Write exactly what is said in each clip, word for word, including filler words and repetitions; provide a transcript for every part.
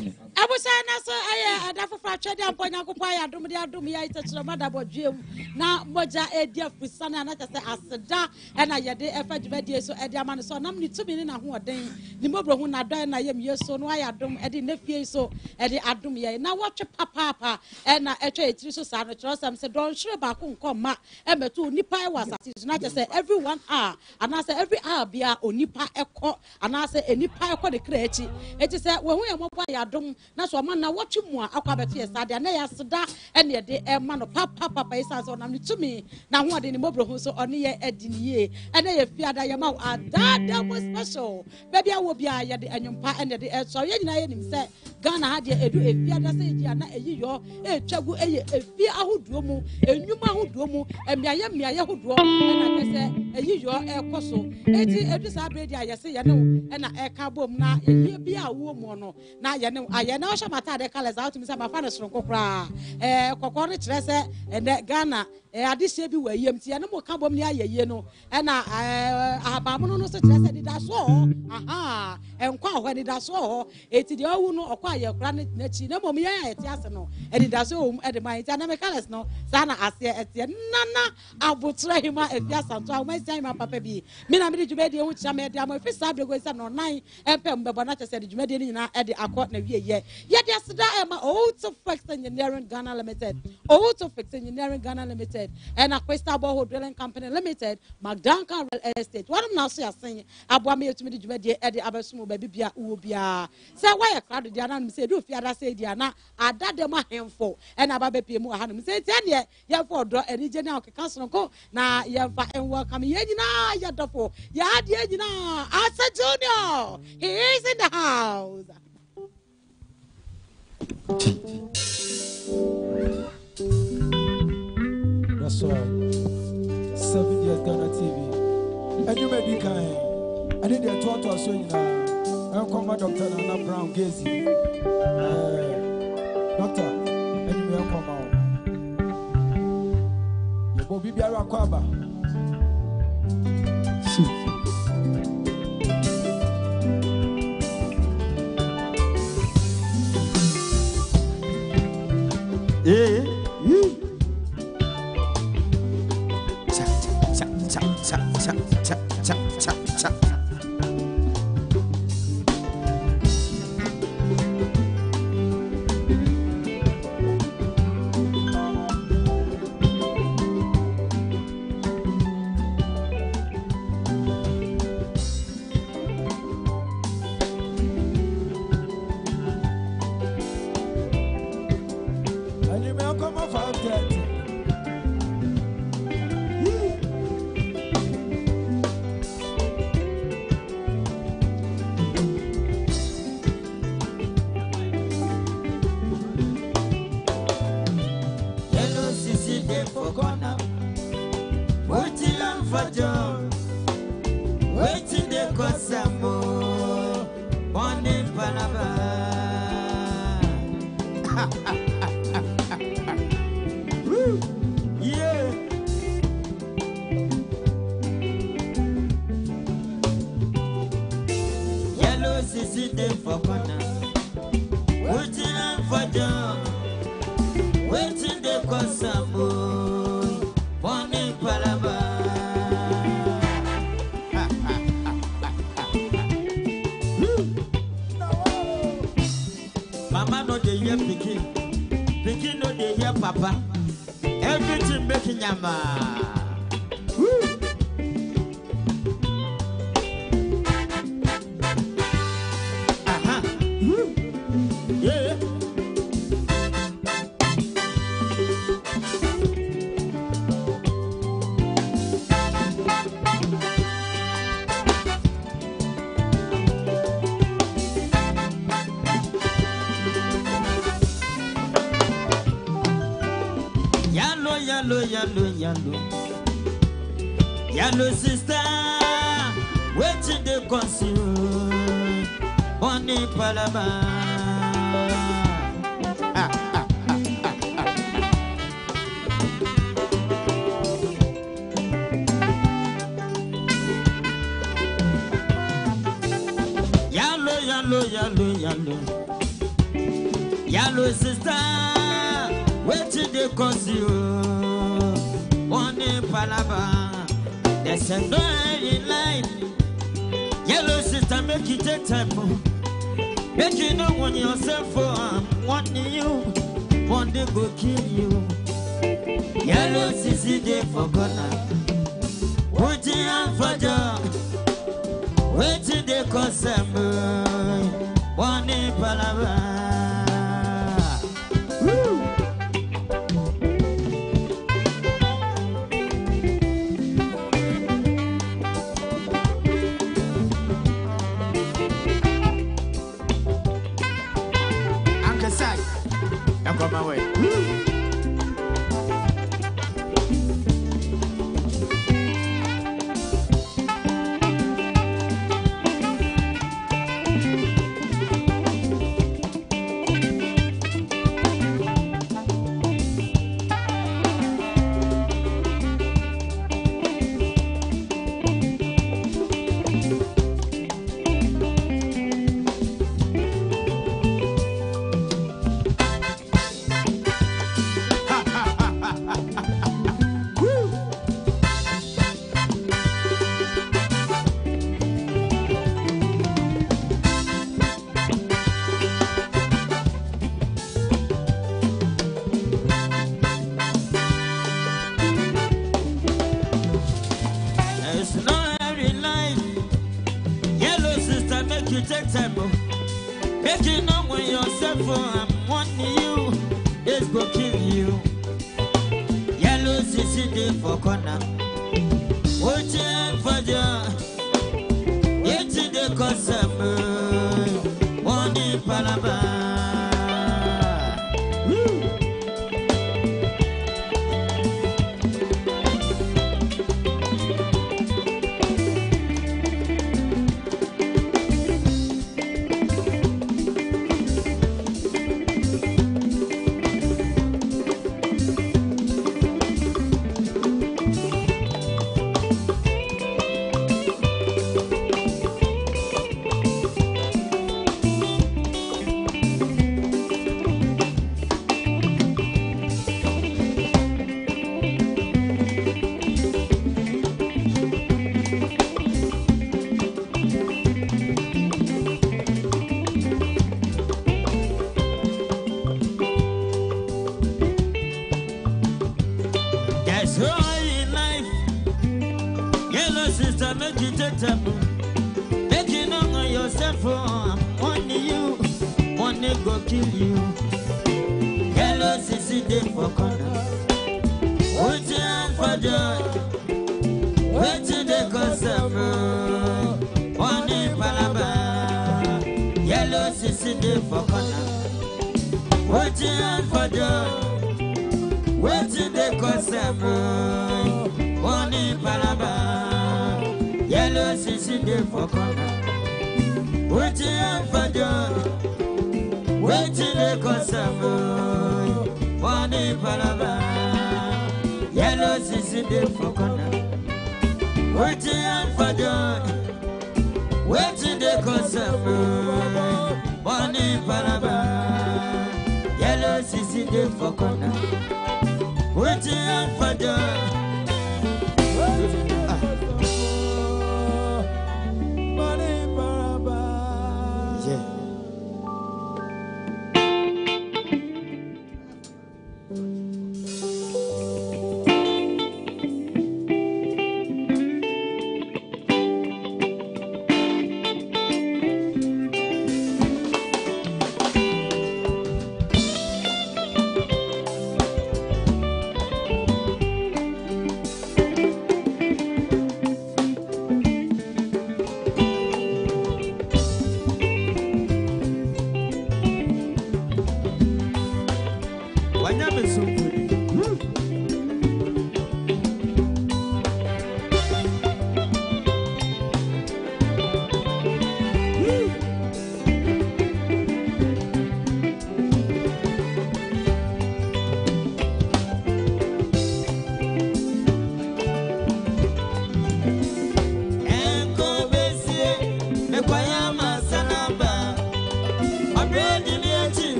Okay. Abusana so aye adafu fracha de amponya kopa ya dum de adum ya itechiro madabo dwem na moja edia fusana na tese aseda e na yede efa dwumadie so edia ma no so nam ni tumi ni na ho oden ni mobro hu na do na yem yeso no aya dum e de nafie so e de adum ye na wotwe papa papa e na etwa etiri so sa no tro sam se don hwere ba ko nkoma e metu nipa e wasati na tese everyone are and say every hour bia onipa ekọ and say enipa ekọ de kra echi eti se we hu ye mobo ya dum na so ma na watch mu akwa beto ye sada na ya seda ene de e ma no papa papa isa so na tumi na ho de ni mobro hu so one ye adiniye ene ye fiada ye ma adada mo special baby awo bia ye de anwumpa ene de e so ye nyina ye nim se Ghana ha de edu e fiada se ji na eyiyo e twagu eye efi ahoduo mu enwuma ahoduo mu emiaye miaye hoduo na kese eyiyo e koso eti edu sa bredi ayese ye ne e na e ka bom na ye bia wo mu no na ye ne aye na osha mata de kala za otumi se ma fa ne soronko kra eh kokko ne kire se ene Ghana eh adise bi wa yem ti ye ne mo ka bom ne ayeye no e na ahabamu no so kire se di da so aha enkwa ho di da so eti de owu no okwa ye kra ne nachi na mom ye eti ase no e di da so e de man ti na me kala no sa na ase eti nana abotra hima efi asanto a ma sia ma papa bi me na me di djumedi hu tia me di am efi sa brego sa no nine empem be bona chese di djumedi ni na e di akọ na wie ye ye di aseda e ma Auto Fix Engineering Ghana Limited Auto Fix Engineering Ghana Limited and Aquesta Boho Drilling Company Limited Magdanka Real Estate one now so asen aboa me etumi di djumedi e di abesumu ba bibia uwo bia se why e crowd di ana me se do fiada se di ana ada dem ahemfo e na ba be pie mu aha no me se tie ne ye for do eni je na okeka sonko na ye fa en welcome ye nyina ye dofo ye ade nyina Asa Junior he is in the house. That's right. Seven years Ghana T V. And you made me kind. I did the tour to show you now. I'm called my doctor Nana Brown Gazy. Doctor, and you may come out. Your Bobby Biara Kwaba. Eh, cha cha cha cha cha cha cha cha cha. Mama no dey hear pikin, pikin no dey hear papa. Everything making yama. Aha. Yeah. Yellow, yellow, yellow, yellow sister, waiting the consume, Bonnie Palama. Yellow, yellow, yellow, yellow, Yellow sister, wait till they cause you. One in Palaba, there's a door in life. Yellow sister, make it a temple. Make you know when yourself for one you, one day go kill you. Yellow sister, they forgot. Waiting on for job, waiting they cause them. One in Palaba. Come my way.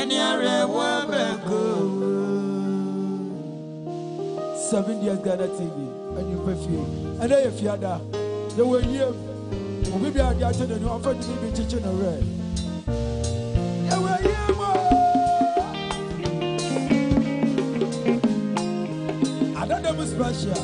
Seven years Ghana T V, and you perfume. And I if you are there, they were here. We be at the other than you offer to be teaching a red. They were here more. I don't know what's special.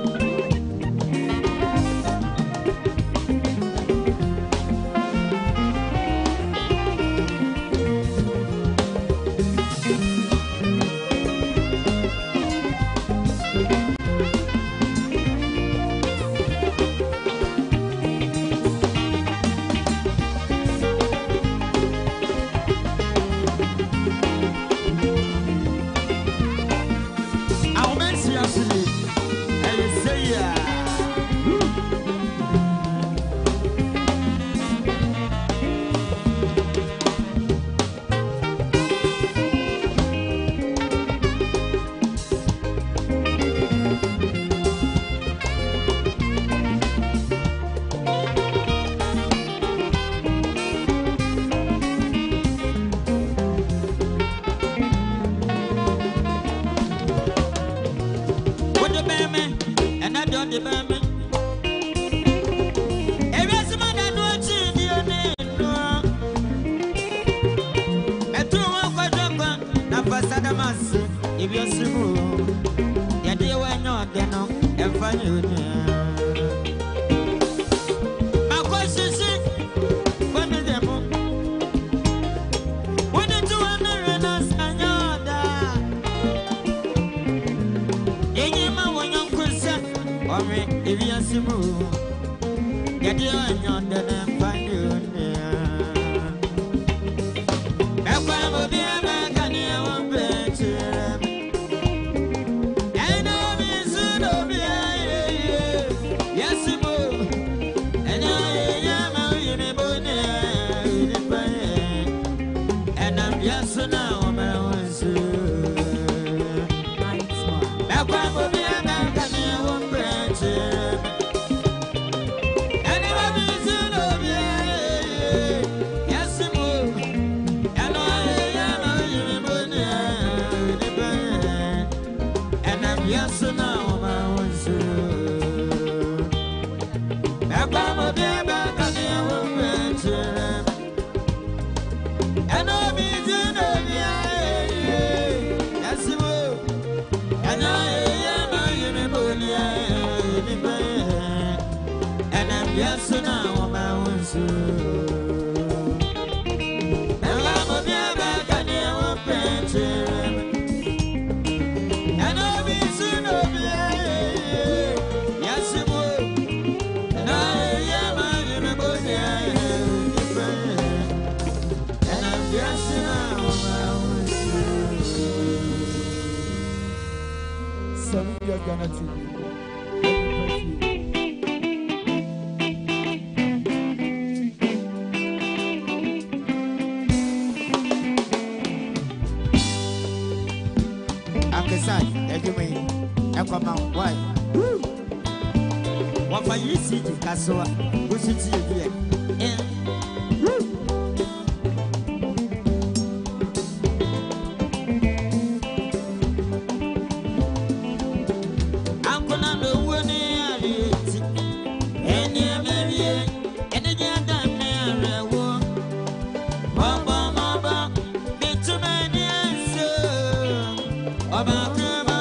Woo! Yasimu, Yadia, and yonder, and find you near. That's why I'm a dear man, can you want better? And I'm in Zubia, Yasimu, and I am a unibonia, and I'm just now. Yes, now I'm out to. And I'm a baby, can you want and I'll be soon of yes, you will. And I am a unicorn, and I'm just now I'm out to. Seven year Ghana T V. Why? What for you see the castle? Who's it here? I'm gonna know when it's any baby, any young man, Baba, Baba, be too many answers about.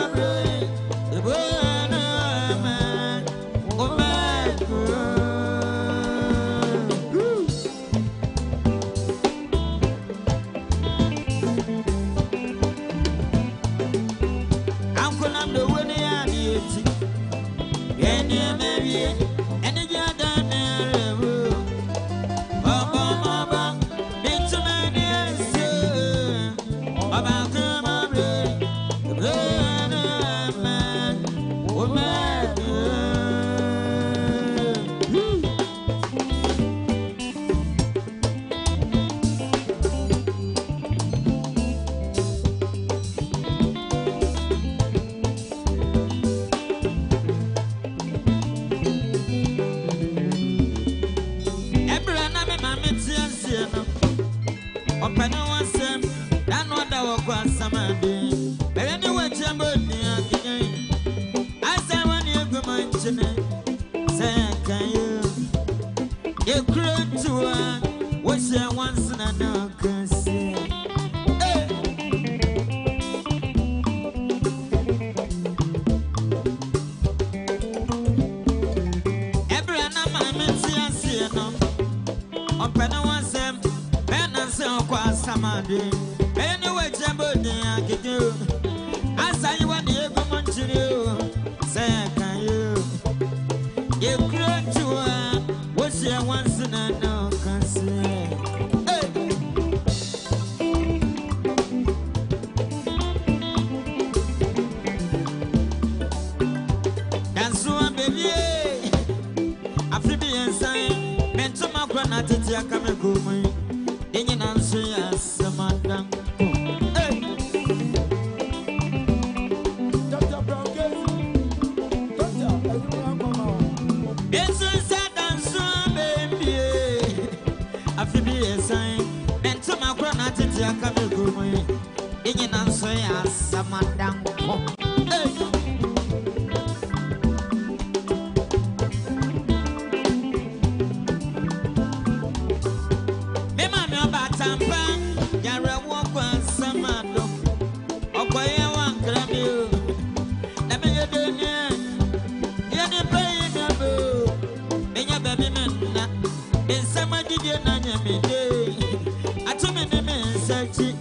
Anyway, Jambo, I can do. I say you want the government to do. Say, can you? You cry to her. What's your once in a no concern? That's one baby. I feel the inside. Men to my granite, I come and go. In answer, yes, Samantha. Doctor Brown, Doctor, yes, I said, I'm so baby. I feel the sign. Men to my granite, I come and go. In answer, yes, Samantha. I told me the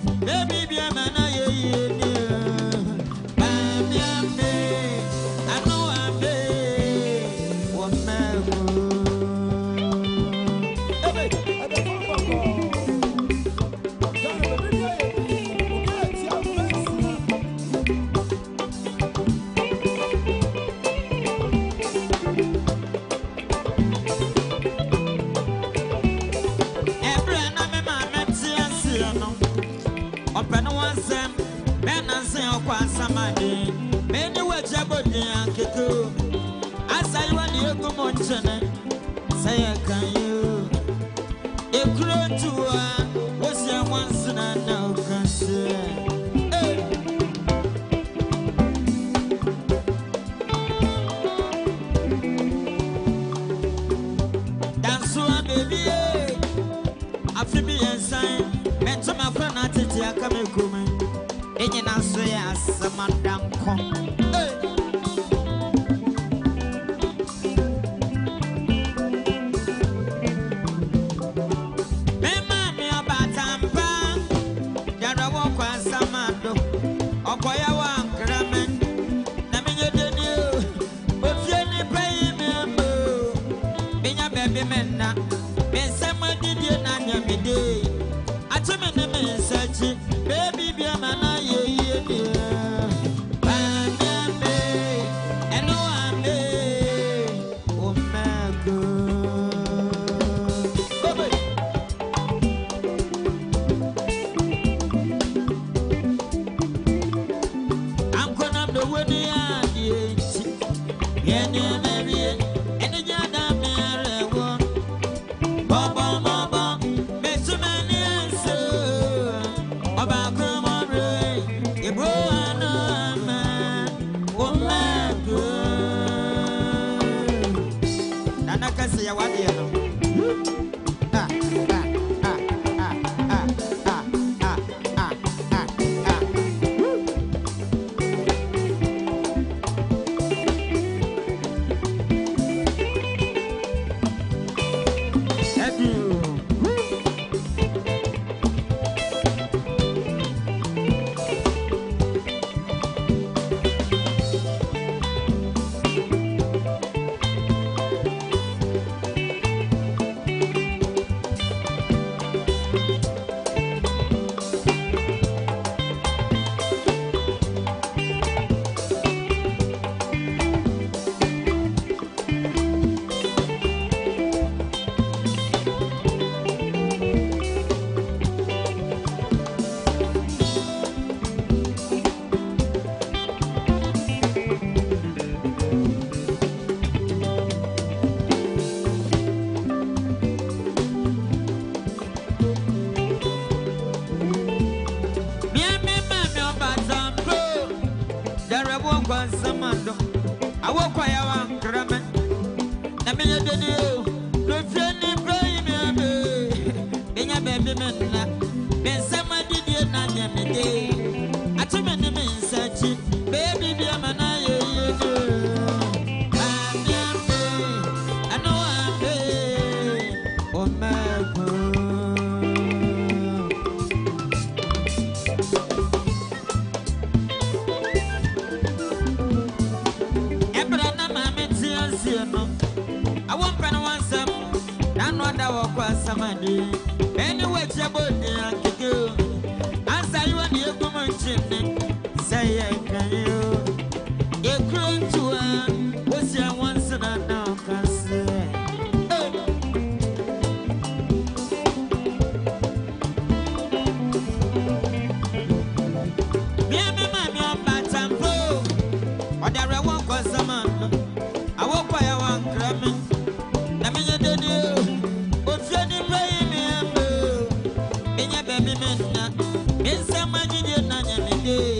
Baby,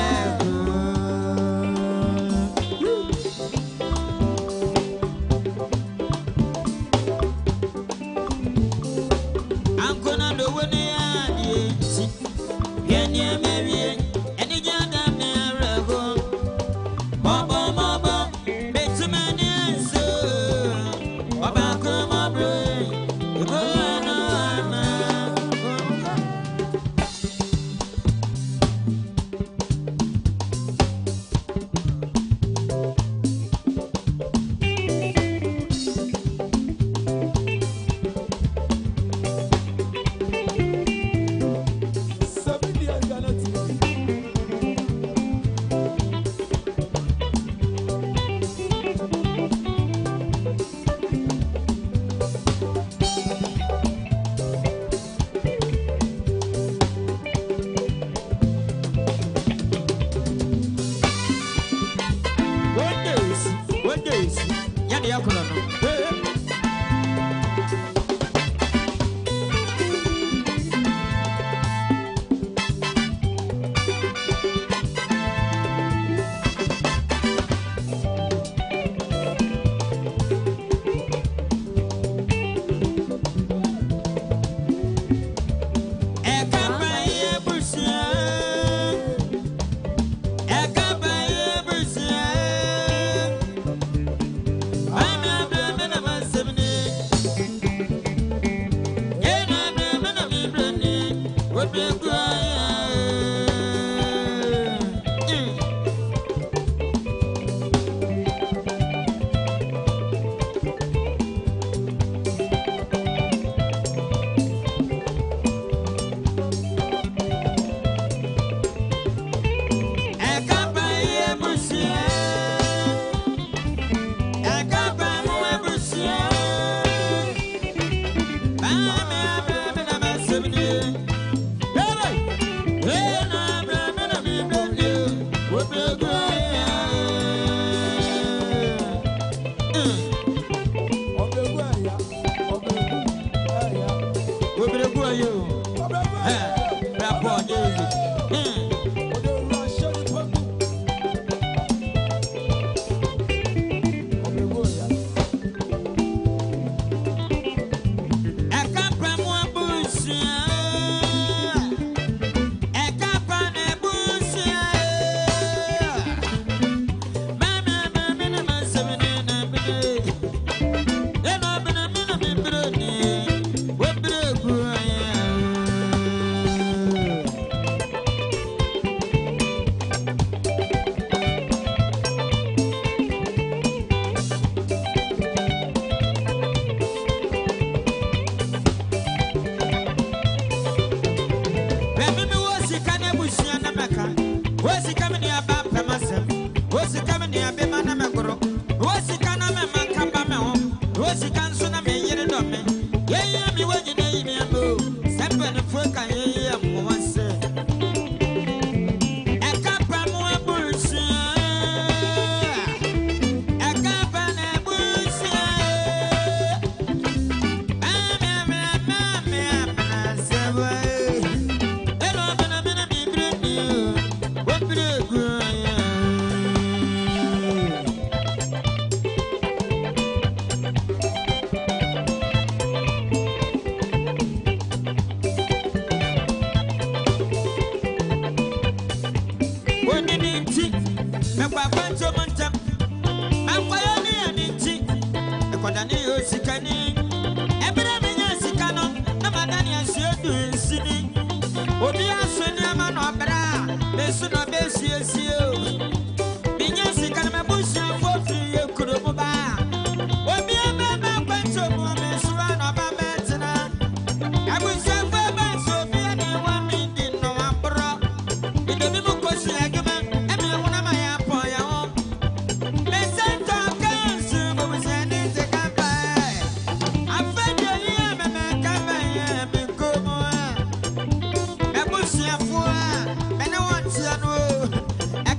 I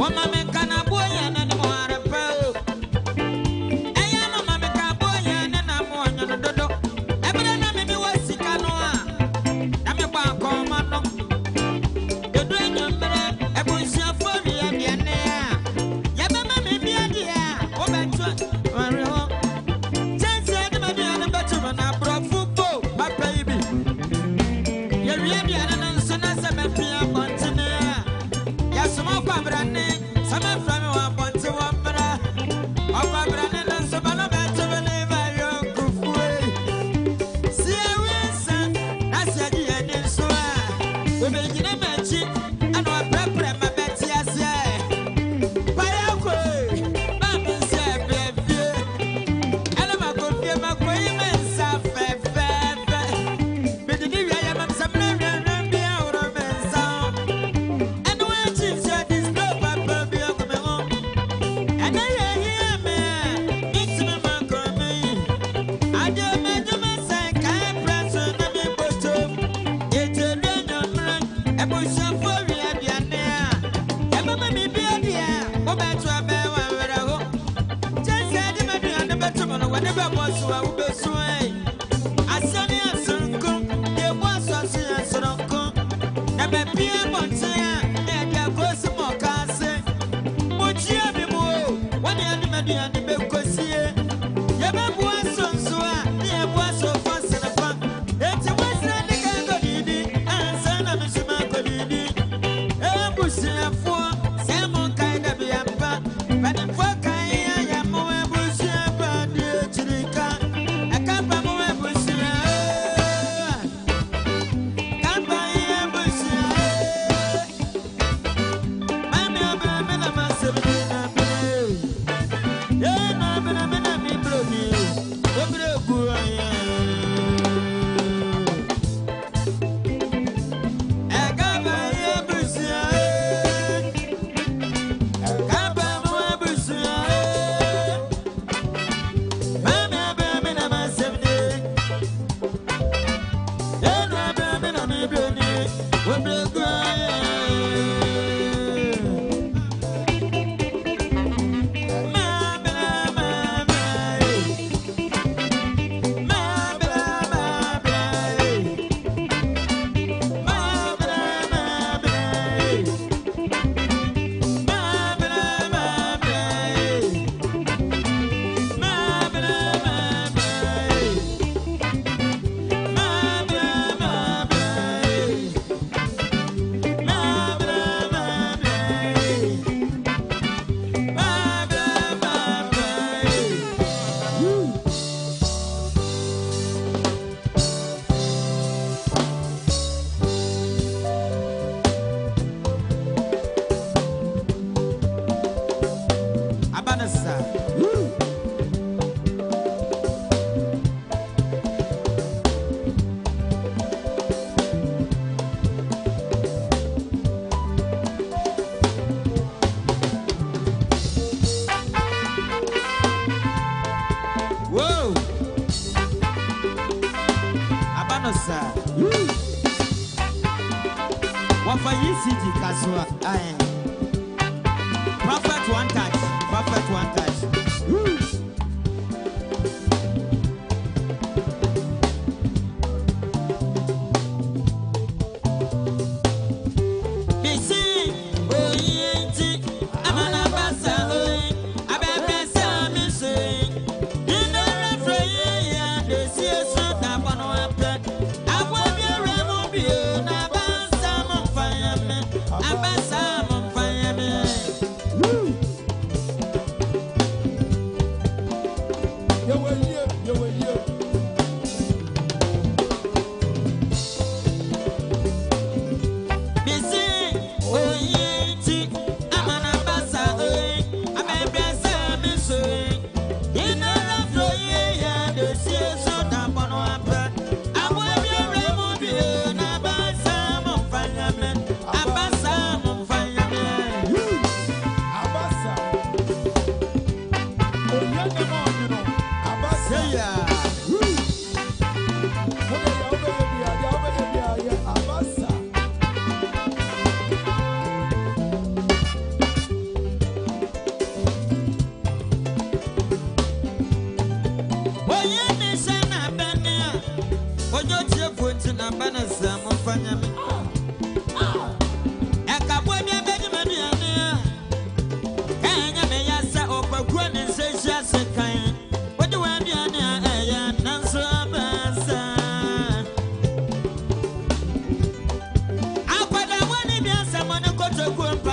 Prophet one touch, prophet one touch.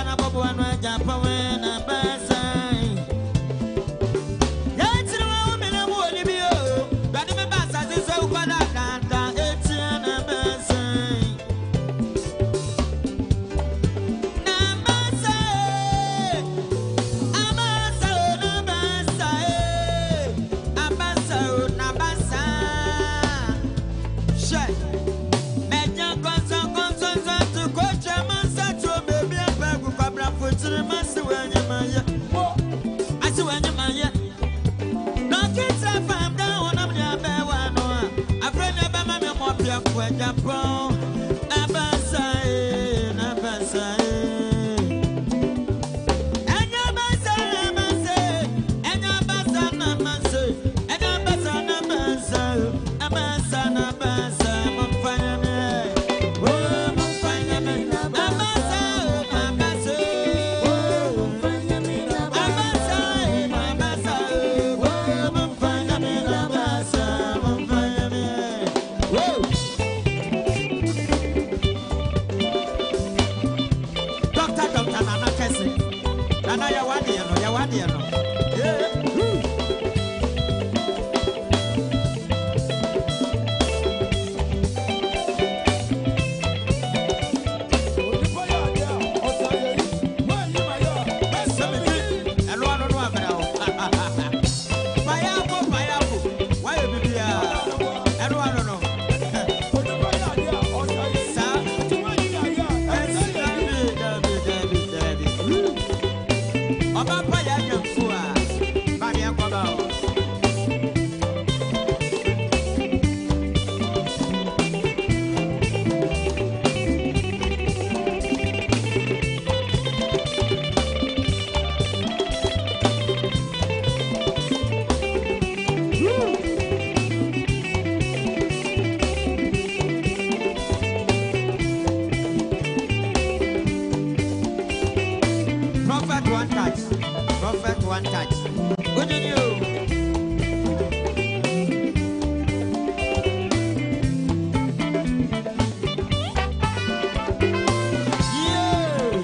na bobo anu ajapa we na basai. Yetiri wa umi na mu oni bi o. Bani me basa ziso ukoda kanta eti na basai. Na basai, abasa na basai, abasa na basai. She, meja konso konso konso kocha mansa to baby abagu kwabra futiri masi wenye maya. Asi wenye maya. No kitsa fam down on the bewa no. Afrenya ba mama mo pia kwa Japan. Abasa e, abasa e. Enya basa na mase, enya basa na mase, enya basa na mase, abasa na basa, mfanya me, oh mfanya me, abasa, abasa, oh mfanya me, abasa, abasa, oh mfanya me, abasa, mfanya me, oh. Doctor, doctor, Nana Kessie. Nana, ya wadi ya no, ya wadi ya no. Yeah. Woo. Onipa ya dia, osaye, mwenye maya, Seventy. Elo ano no abra o. Payapo, payapo. Why you be here? Elo ano no. onipa ya dia, osaye, Sa. mwenye maya, Esi dabi, dabi, dabi, dabi. Woo. Oba pa ya nyamfu a. Ba mi akoba o. Prophet one touch. Prophet one touch. Who did you? Yeah.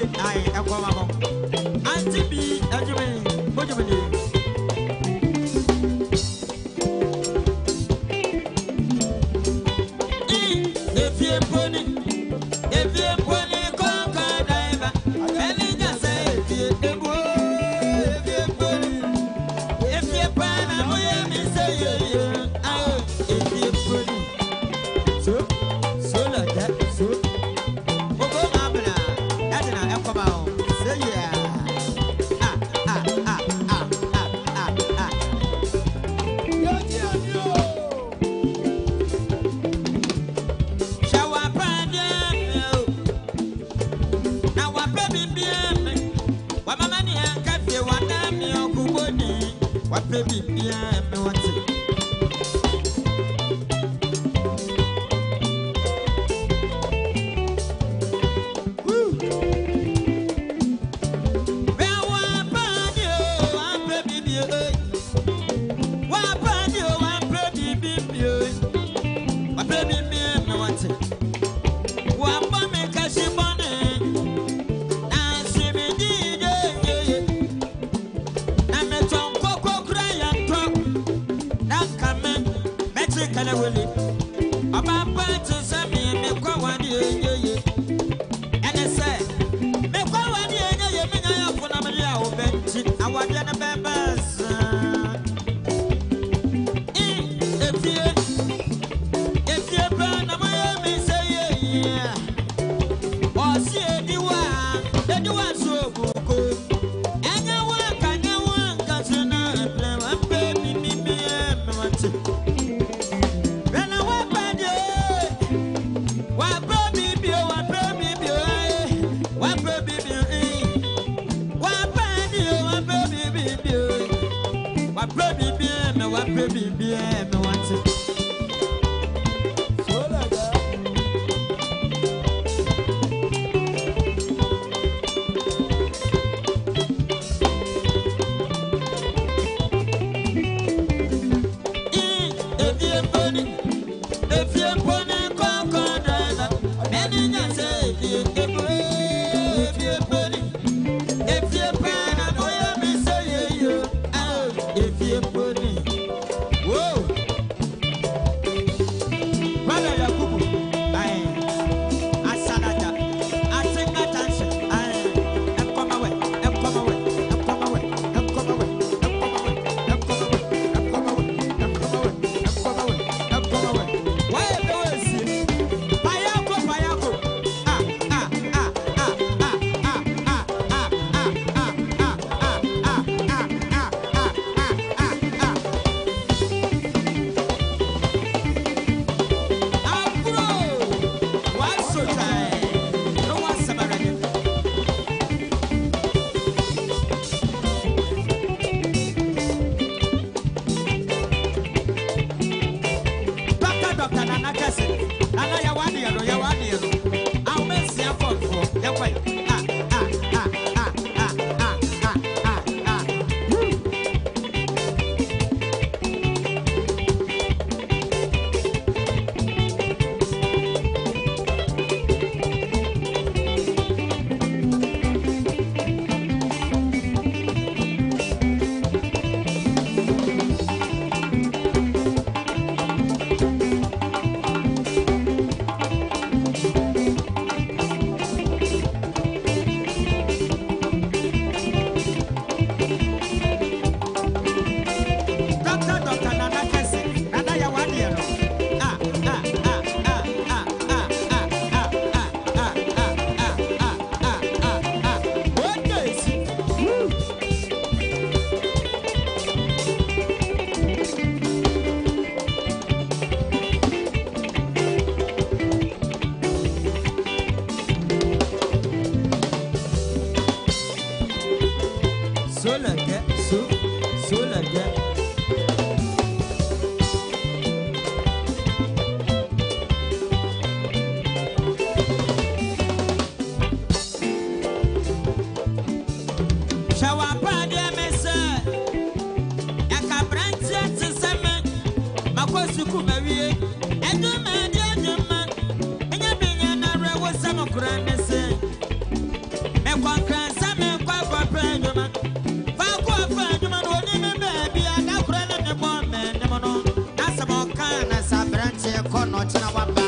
Aye, I come along. Auntie B, Ajay, what do you mean? If you're pony, if you're pony, conquer diver, and you just say, if you're pony, if you're pan, I'm going to say, oh, if you're pony. So, so like that, so. Baby, yeah, me want it. Woo! Well, what about you? I'm baby, yeah. What about you? I'm baby, yeah. What baby, yeah, me want it. What about me? Cause she money. And she me did, yeah, yeah. And me tongue. Can I will it? About parties, I mean, make one year, and I say, make one year, you mean I have one of my bench. I want to members. If you if you burn a Miami, say, yeah, or see you are, then you are so good. And you work and you want, because you know, I'm baby, me, me, I'm baby, bien, me wa baby, bien, me want it. So like that. If you're funny, if you're funny, come on, driver. Many just say, if you're funny, if you're funny, I'm going to say you. If you're funny, whoa, Brother Yakubu, I Asanada, I take attention, I am come away, am come away, am come away, am come away, am come away, am come away, am come away, am come away, am come away, am come away. Why do I see? Payako, Payako, ah, ah, ah, ah, ah, ah, ah, ah, ah, ah, ah, ah, kono china waba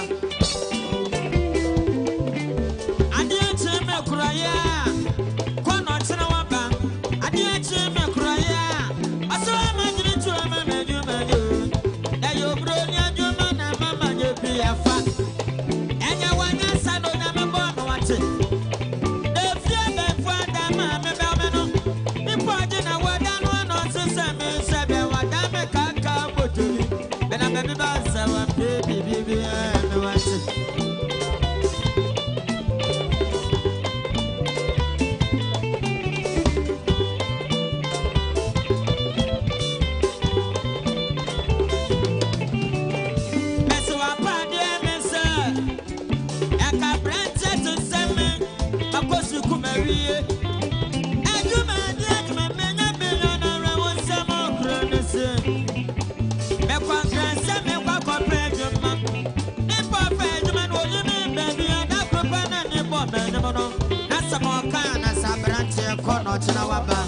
ade ache me kuraya kono china waba ade ache me kuraya aso ma jiri tu ma me ju ma ju da yo bro ni ajuma na mama je bi afa enya wanya sado na me bo no wache e fie be fo da ma me be me no ni po je na wada no no se se me se be wada me kaka botuli be na me ba sa wa baby baby me wache China waba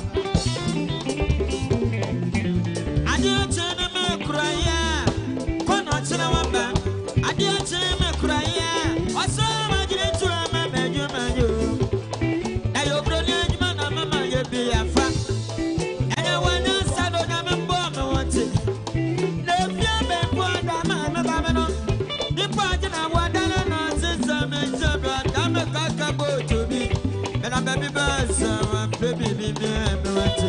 adia chene me kuraya kono china waba adia chene me kuraya oso ma jire tu ma meju meju na yo bro ni ajuma na mama ye bi afa enya wana sado na me bo me wonte na fia be bo da ma me ba me no ni pa jina wada na no sisa me jaba da me kaka bo to bi me na baby buzz baby, baby, baby, baby.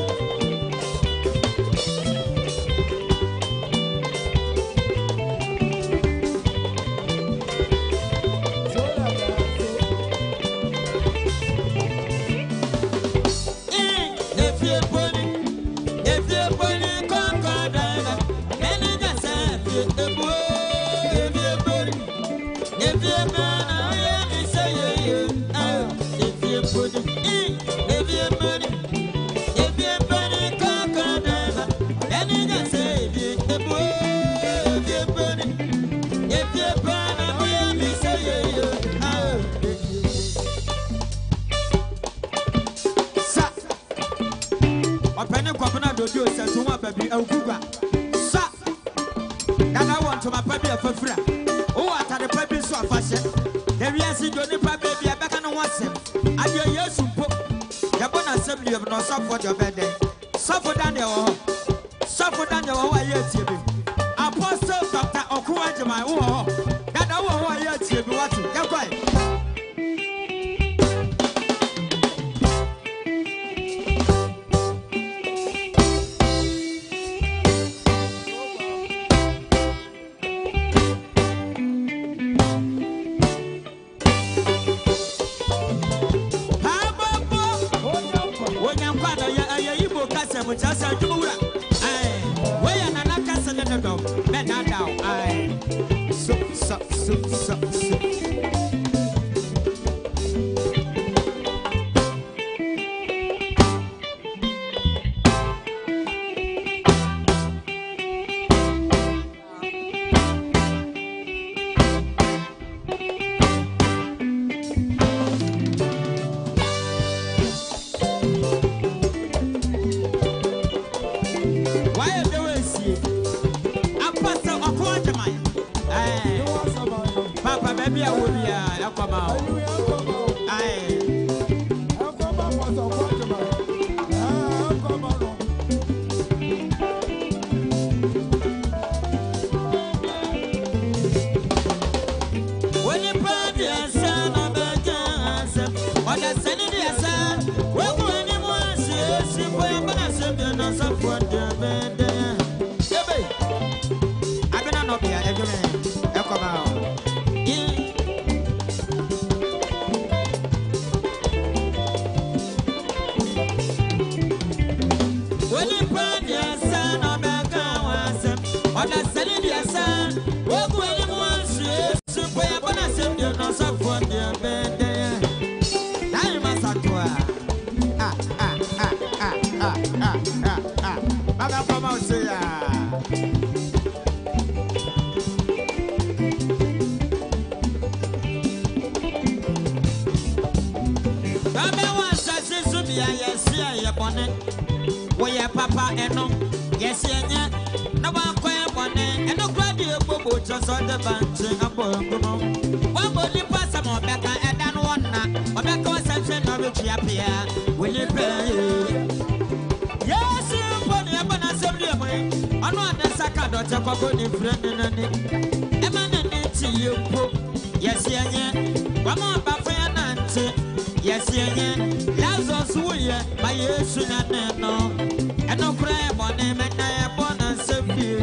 just on the bench, a boy. One body pass a more back and then one night. Or back was something of which you appear. Will you pay? Yes, you put the upon assembly away. I know the second or take up on the friend in it. Eman to you, yes, yeah, one more buffet and auntie. Yes, yeah, Lazarus, yeah, my years soon and no. And no crab on him and I upon us a few.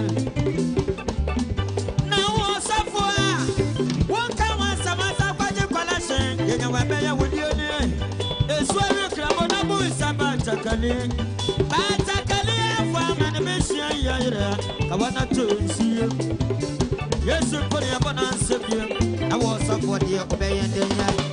Now, what's up for one time once a month of budget collection? You know, I better with you. It's where you club on a bush about a colleague. But a colleague from an emission, yeah, I want to see you. Yes, you put your bonus of you. I was up for the obeying the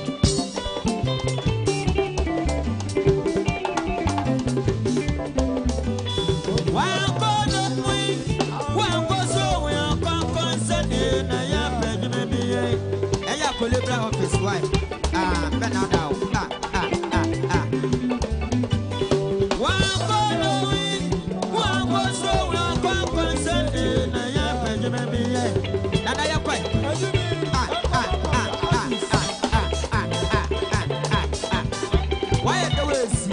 of his wife, ah, Bernard, ah, ah, ah, ah. One following, one was so well concerned in a young Benjamin B. And I am quite. Ah, ah, ah, ah, ah, ah, ah, ah, ah, ah. Why are the words?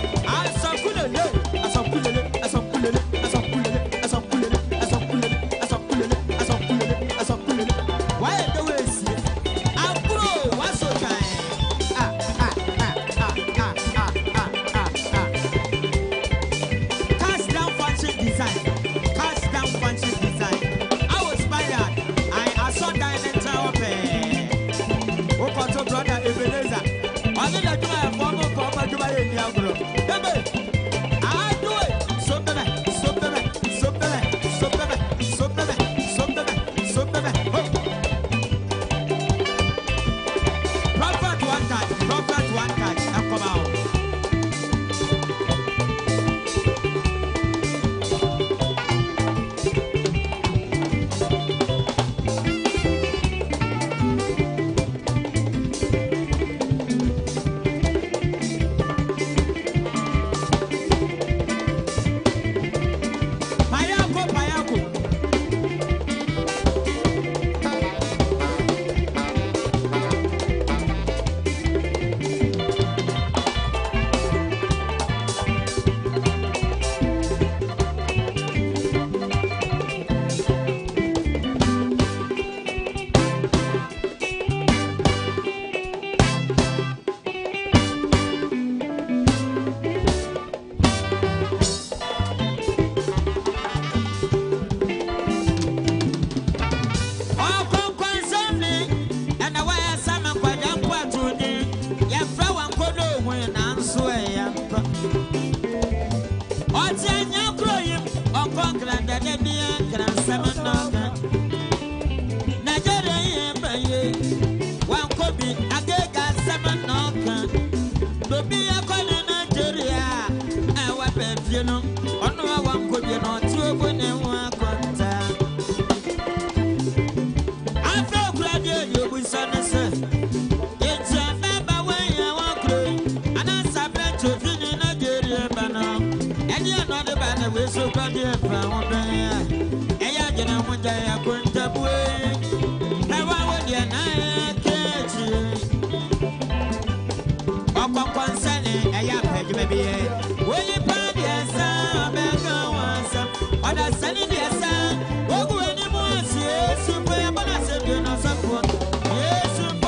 I saw Kulele, I saw Kulele, I saw Kulele, I saw Kulele, I saw Kulele, I saw Kulele, I saw Kulele, I saw Kulele, I saw Kulele. Why are the words? Yes,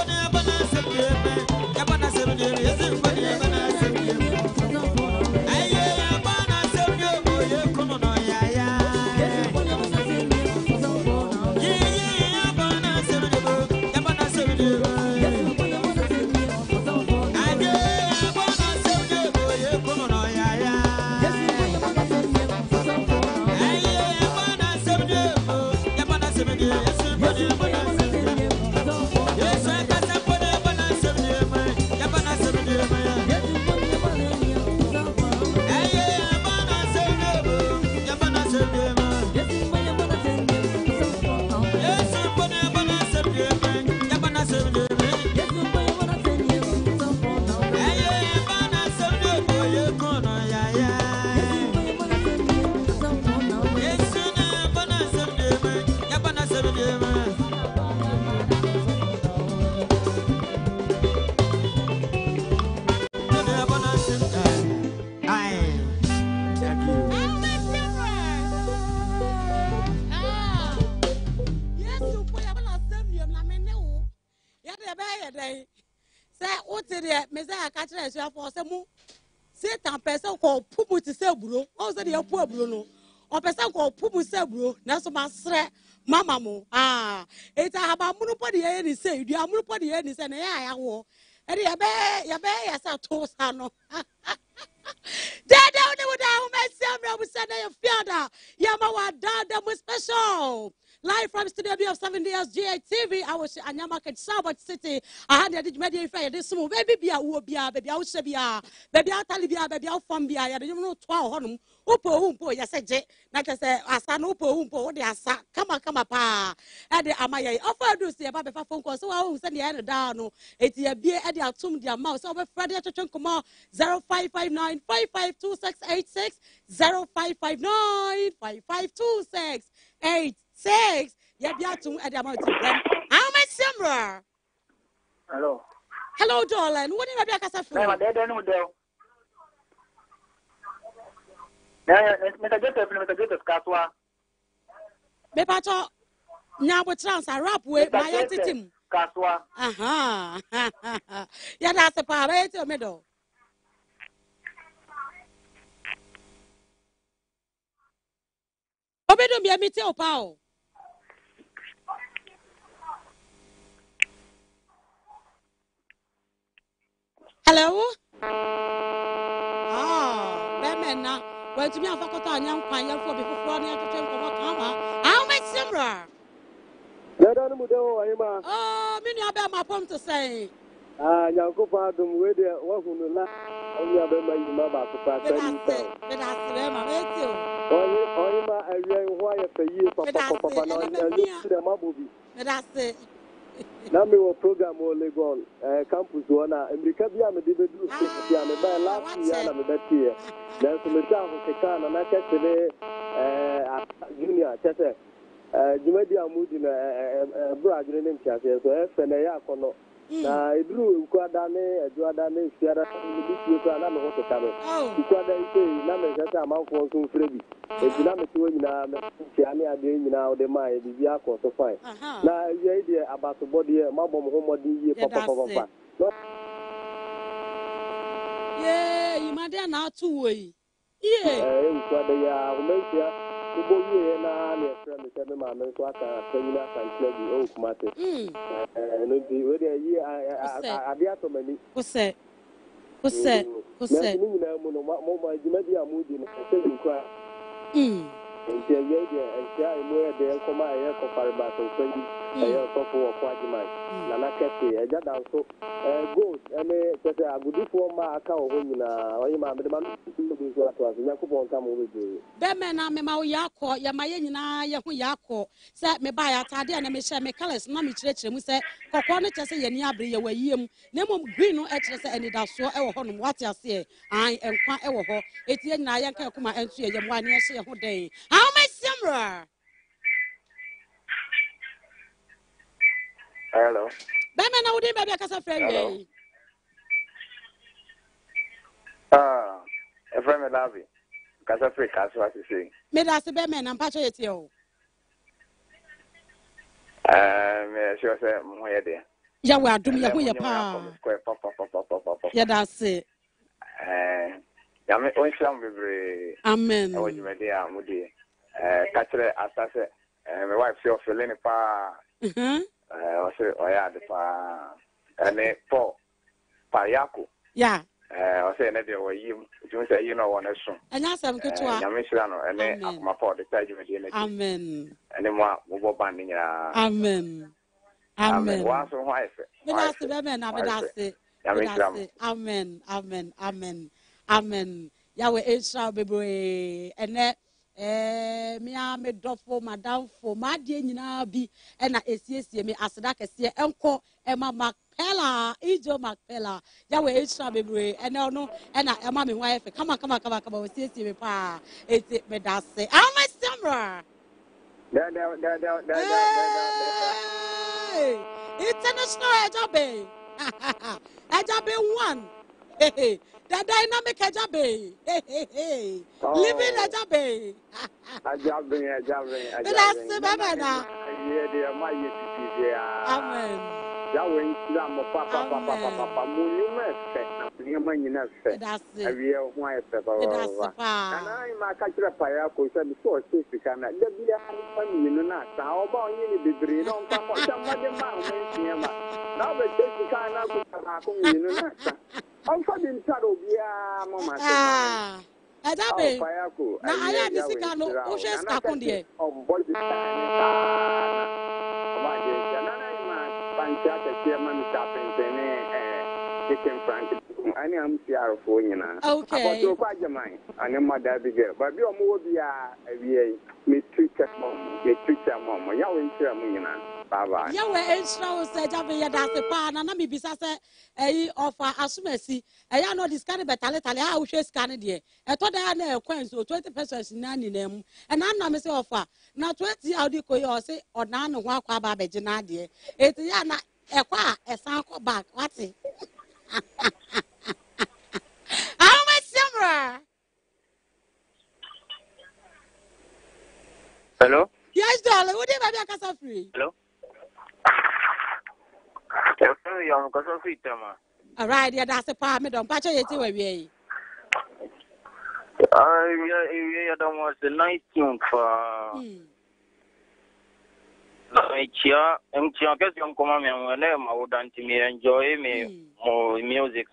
Say, what did the Messiah catch us for some Satan person called Pumu to say, bro? Also, the poor Bruno. Or person called Pumu say, bro. That's my threat, Mamma. Ah, it's a about Munopody any say, you are Munopody any say, I will. And you bear, you bear, yes, I told Sano. Dad, I don't know what I was saying. Fiada, Yamawa, Dad, was special. Live from Studio B of seven Years G A T V, I was at Nyamarket, Sabbath City. I had the media fair this move. Baby, be a woobia, baby, I'll say, baby, I'll tell you, baby, I'll from Bia. I don't know twelve honum. Upo, umpo, yes, I say, like I say, Asan, upo, umpo, the Asa, come on, come up, pa. And the Amaya offer to see about the phone call, so I will send the end down. It's a beer at the Atum, their mouse over Friday at Chunkum zero five five nine five five two six eight six zero five five nine five five two six eight. Six, yeah, be out to at the amount of them. How much similar? Hello. Hello, darling. What do you have a friend? No, they don't know. Yeah, Mister Joseph, Mister Joseph Kaswa. Me pato, now we trans a rap with my entity. Kaswa. Aha. Yeah, that's a part of the middle. Obedo me a meteor pow. Hello? Ah, Bemena. Well, to me, I've got a young pine for before Florida to take over Kama. How much similar? Oh, many about my point to say. Ah, Yanko Pardon, where they walk on the last only about my mother to pass. But I see them, I wait you. Only my area wire for you, Papa, and you to the Mabubi. But I say. Now we will program or Legon campus one and we can be a medical and by last year and that year. There's a machine who can and I catch junior Chester. Jumedia mood in a brag in Chester, so F and A Yakono. Now I drew Quadane, Juadane, Sierra, you can have a camera. You can't say, Namas amount for some Freddy. If you not doing now, Tiania doing now, the mind is Yako to find. Now, the idea about the body, Mabom Homody, Papa. Yeah, you might now two way. Yeah, what they are, who make you. The boy and I am a friend of seven mammas, so I can tell you, oh, Martin. And the year I be at many. What's that? What's that? What's that? Media mood in a cry. Hm. And the idea and share where they come out here for about twenty. I also for quite much. Nana Cathy, I just also good. And I would do for my account when or you might be the man who is what was in Yakupon come with you. Bemen, I'm a Yako, Yamayana, Yaku Yako, set me by a Tadia and me share me colors, Mammy Church, and we say, Coconut say, and Yabri away him, Nemo green no extra any that's so ever home, what I say. I am quite ever ho, it's yen Nayanka come and see you one year, say a whole day. How much similar? Hello. Bemen, I would be back as a friend. Ah, a friend of Lavi. Casafrica, as what you say. Made us a bemen and patch it you. Um, she was a more there. Ya we are doing your pa. Yeah, that's it. Uh, Yami, on some very. Amen. I was my dear Moody. Uh, catch it as I said. My wife, she was feeling a pa. Uh-huh. Uh, I had the pa. And then for Payako. Yeah. I say, you say, you know, one is soon. And that's a good one. Yamishano, and then my part, the tide you Amen. And then what will banding. Amen. Amen. Once a wife. That's the women, Amen. Amen. Amen. Amen. Yahweh Israel baby. And that eh me a me dofo madam for my dear nyina bi e na esiesie me aseda kese enko ema Macpella Ijo Macpella Yahweh Israel baby. And no no and na ema me wife come on come on come on come on esiesie me pa eti me da se how much summer da da da da da da International Ejabe. Ejabe one. The dynamic Ejabe. Living Ejabe. Ejabe, Ejabe, That's the Baba. Amen. Yahweh, Papa, Papa, Papa, Munyuma, Yamana, that's a real wife. And I'm a catcher of Payako, and so Sican, there be a family in the night. How about you be breed on somebody? Now the Jessica and in the night. I'm fucking shadow, yeah, Mamma. Ejabe. Na aya ni sika no o hwe sika kon de. On body I am Sierra for you now. Okay. So quite your mind. I am my daddy girl. But you more be a Miss Twitter mom, Miss Twitter mom, Yahweh Shamina. Baba. Yahweh Israel said, Javi, that's the pan, and I'm bisa say, a offer assumesi. I know this kind of betality. I wish scan it. I thought I had a coin, so twenty persons in nine in them. And I'm not Mister Offer. Now twenty how do you say, or none of one quaba bejanadi. It's yana a qua, a sanko back. What's it? How much summer? Hello? Yes, darling. Would you have a casa free? Hello? All right, yeah, that's a part. Me don't patch it away. I don't want the nineteenth for. Chia, and Chia, get young command when I would enjoy me more music.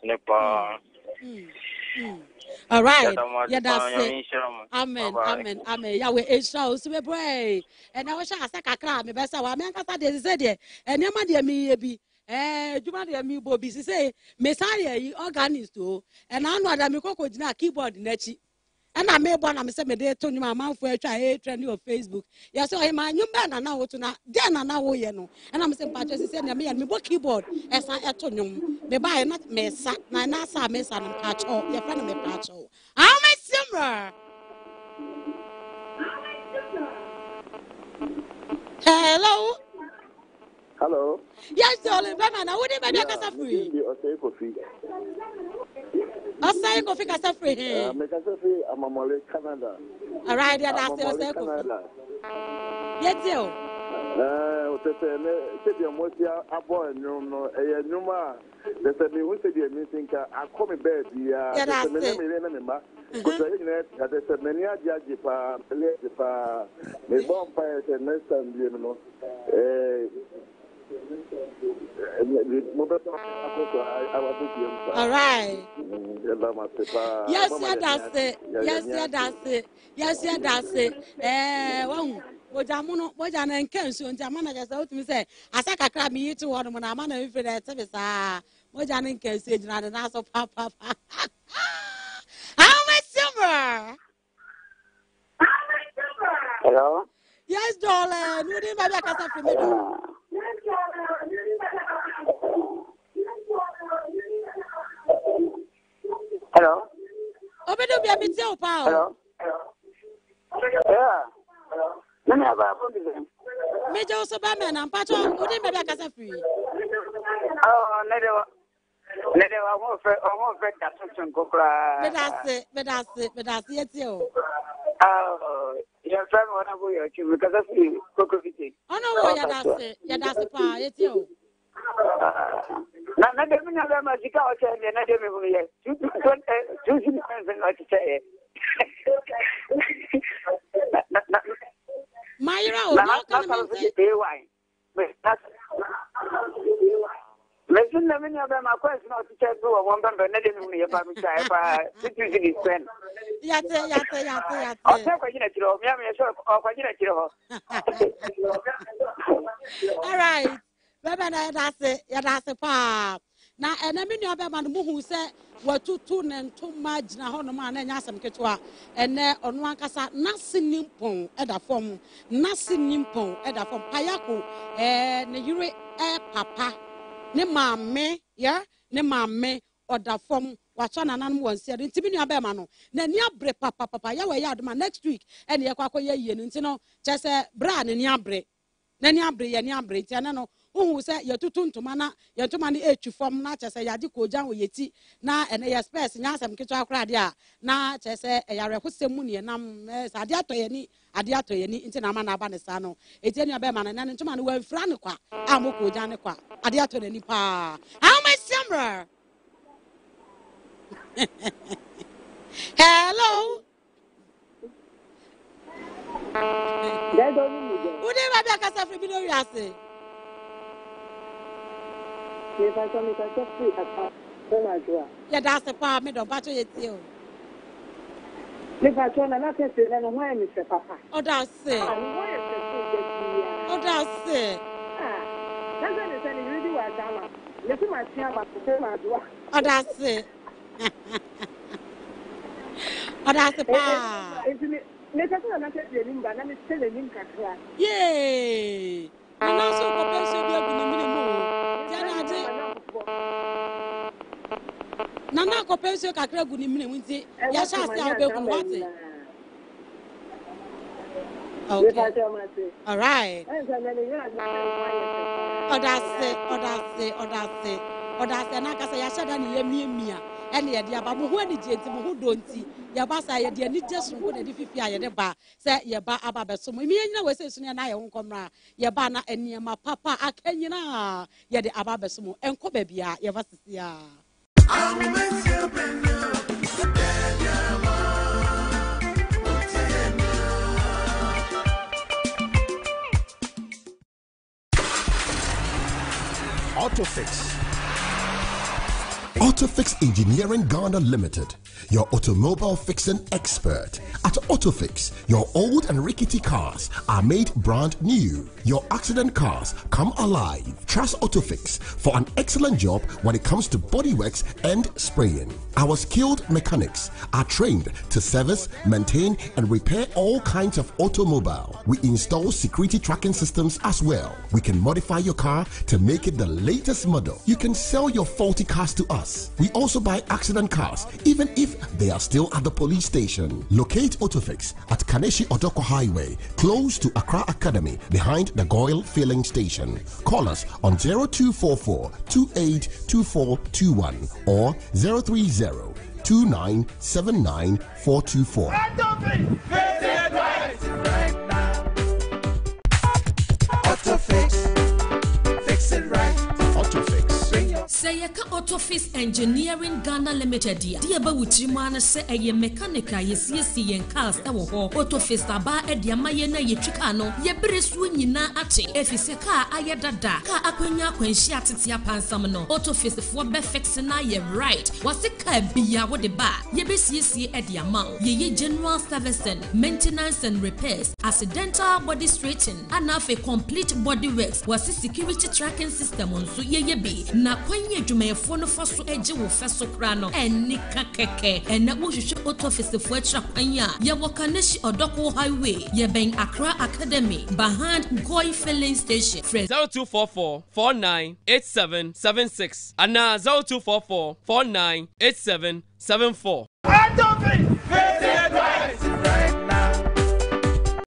All right, yeah, that's it. Amen, amen, amen. Yahweh is so to pray. And I wish I said, I can't be best. I mean, I said, it, and your money, me be. Eh, you might me Bobby say, Messiah, organist too, and I know that me cocoa keyboard nechi. And I may born, I'm saying, they told my mouth for a try trend on Facebook. Yes, so I'm a new man, and now to not, then I know you know. And I'm saying, Patrick said, me and me book keyboard as I at home. Me buy not mess, my nasa mess and patch or your friend of me patch. How much summer? Hello? Hello? Yes, darling, Bama, I wouldn't make a free. I'll say coffee cassa free. Make us free, I'm a Molly Canada. All right, yeah, that's the Canada. Yes, you. Uh, said your most a boy, no, no, a numa. They said, me who said you meeting, I come in bed, yeah, that's the minimum. Because I said, many are judges, pa, me bonfires and next time, you know. All right. Yes, yeah, that's it. Yes, yeah, that's it. Yes, yeah, that's it. Eh, one. Bojamuno, Bojan and Ken, so Jamana just out to me say, I said, I can't be to one when I'm on a friend service. Ah, Bojan and Ken said, not an ass of papa. How much summer? Hello? Yes, darling. We didn't have a casa for me. Hello? Open up your bit of power. Hello? Yeah. Let me have a problem. Major Sobaman and Patron, who didn't have a casa free. Oh, never. Never won't fit that section. But that's it, but that's it, but that's it, too. Oh, your friend, what about you? Because I see Cocovici. Oh, no, yeah, that's it. Yeah, that's the part, it's you. Now, let me have a magic out and let me hear. Two things not to say. Myra, welcome to the wine. Listen, let me have my question not to check through one member, let me about me. Citizen friend. Yes, yes, yes, yes. I'll take what you know, all right. That's it. Yeah, that's the part. Now, and I mean, you have a man who said, what two tune and too much now, no man, and Yasam Ketua, and there on one casa, nothing nimpon at a form, nothing nimpon at a form, Payako, and the Ure air papa, ne mamma, yeah, ne mamma, or the form, what one and one said, in Timmy Abemano, then Yabre papa, papa, Yahweh Yadma next week, and Yakako Yen, you know, just a brand in Yabre, then Yabre and Yabre, Tiano. Who say you're too tunto mana, you're too many H from Natchez, a Yadiko Jan with Yeti, na and a space, Yasam Kitcha Cradia, na Chese, a Yarehuse Muni, and I'm Sadiato any, Adiato any, Internamana Banesano, Etenia Beman, and then to man who Franqua, Amoko Janequa, Adiato any pa. How much summer? Hello. Who never back us every video you say? Yeah, that's the part me don't battle it you. If I turn another thing, then why, Mister Papa? Oh, that's it. Oh, that's it. That's what I'm saying. You do what I'm Let me see my oh, that's it. Oh, that's the part. Yay! And also, compensation be a minimum. Nana compensation kakra guni minimum. Yes, I say I'll be on okay. All right. Oh, that's it. Oh, that's it. Oh, that's it. Oh, that's it. Naka say Yasha dani yemi mia. Any idea, but who any gentle who don't see Yabasa, you did just put a difficulty at the bar, say Yaba Abba. So, me, you know, says soon and I won't come round Yabana and near my papa. I can you know, Yadi Abba Sumo and Kobebia, Yavasia. Autofix. Autofix Engineering Ghana Limited, your automobile fixing expert. At Autofix, your old and rickety cars are made brand new. Your accident cars come alive. Trust Autofix for an excellent job when it comes to bodyworks and spraying. Our skilled mechanics are trained to service, maintain, and repair all kinds of automobile. We install security tracking systems as well. We can modify your car to make it the latest model. You can sell your faulty cars to us. We also buy accident cars, even if they are still at the police station. Locate Autofix at Kaneshi Odoko Highway, close to Accra Academy, behind the Goyle Filling Station. Call us on zero two four four, two eight two four two one or zero three zero, two nine seven nine four two four. Autofix, fix it right. Autofix. Say a Autofix Engineering Ghana Limited, dear Bawuchimana say a mechanical, yes, yes, and cars, our Autofix aba at Yamayana Yitricano, Yabriswin na ati, if it's a car, ayadada, car aquina when she at ya pansamano, Autofix for Befexina, ye right, was the car be ya with the bar, Yabisi at Yamau, ye general servicing, maintenance and repairs, accidental body straightening, and now a complete body works, was a security tracking system on so ye be, na kwenye jume phone for so eje wo feso krano enika keke ena wo hwehwe Autofix fo atira kwanya ye Wakaneshi Odoko Highway ye ben Accra Academy behind Goy Filling Station. zero two four four, four nine eight seven seven six and now zero two four four, four nine eight seven seven four. Autofix, fix it right, right now.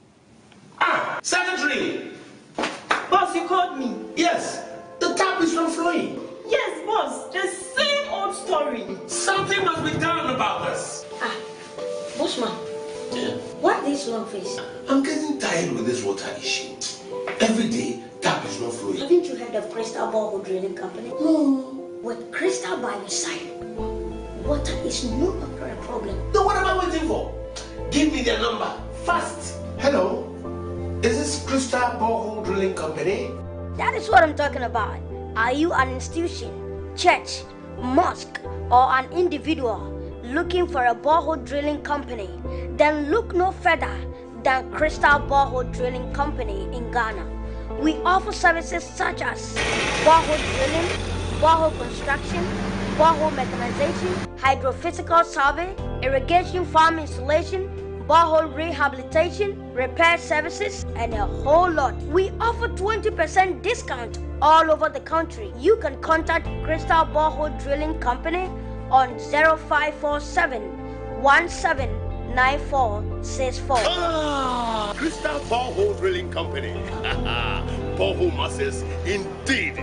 Ah, Secretary. Boss, you called me. Yes. The tap is not flowing. Yes, boss. The same old story. Something must be done about this. Ah, Bushman. Yeah. What this long face? I'm getting tired with this water issue. Every day, tap is not flowing. Haven't you heard of Crystal Borehole Drilling Company? No. With Crystal by your side, water is no longer a problem. Then what am I waiting for? Give me their number. Fast. Hello. Is this Crystal Borehole Drilling Company? That is what I'm talking about. Are you an institution, church, mosque, or an individual looking for a borehole drilling company? Then look no further than Crystal Borehole Drilling Company in Ghana. We offer services such as borehole drilling, borehole construction, borehole mechanization, hydrophysical survey, irrigation farm installation, borehole rehabilitation, repair services, and a whole lot. We offer twenty percent discount all over the country. You can contact Crystal Borehole Drilling Company on zero five four seven, one seven nine four six four. Ah, Crystal Borehole Drilling Company. Borehole masses indeed.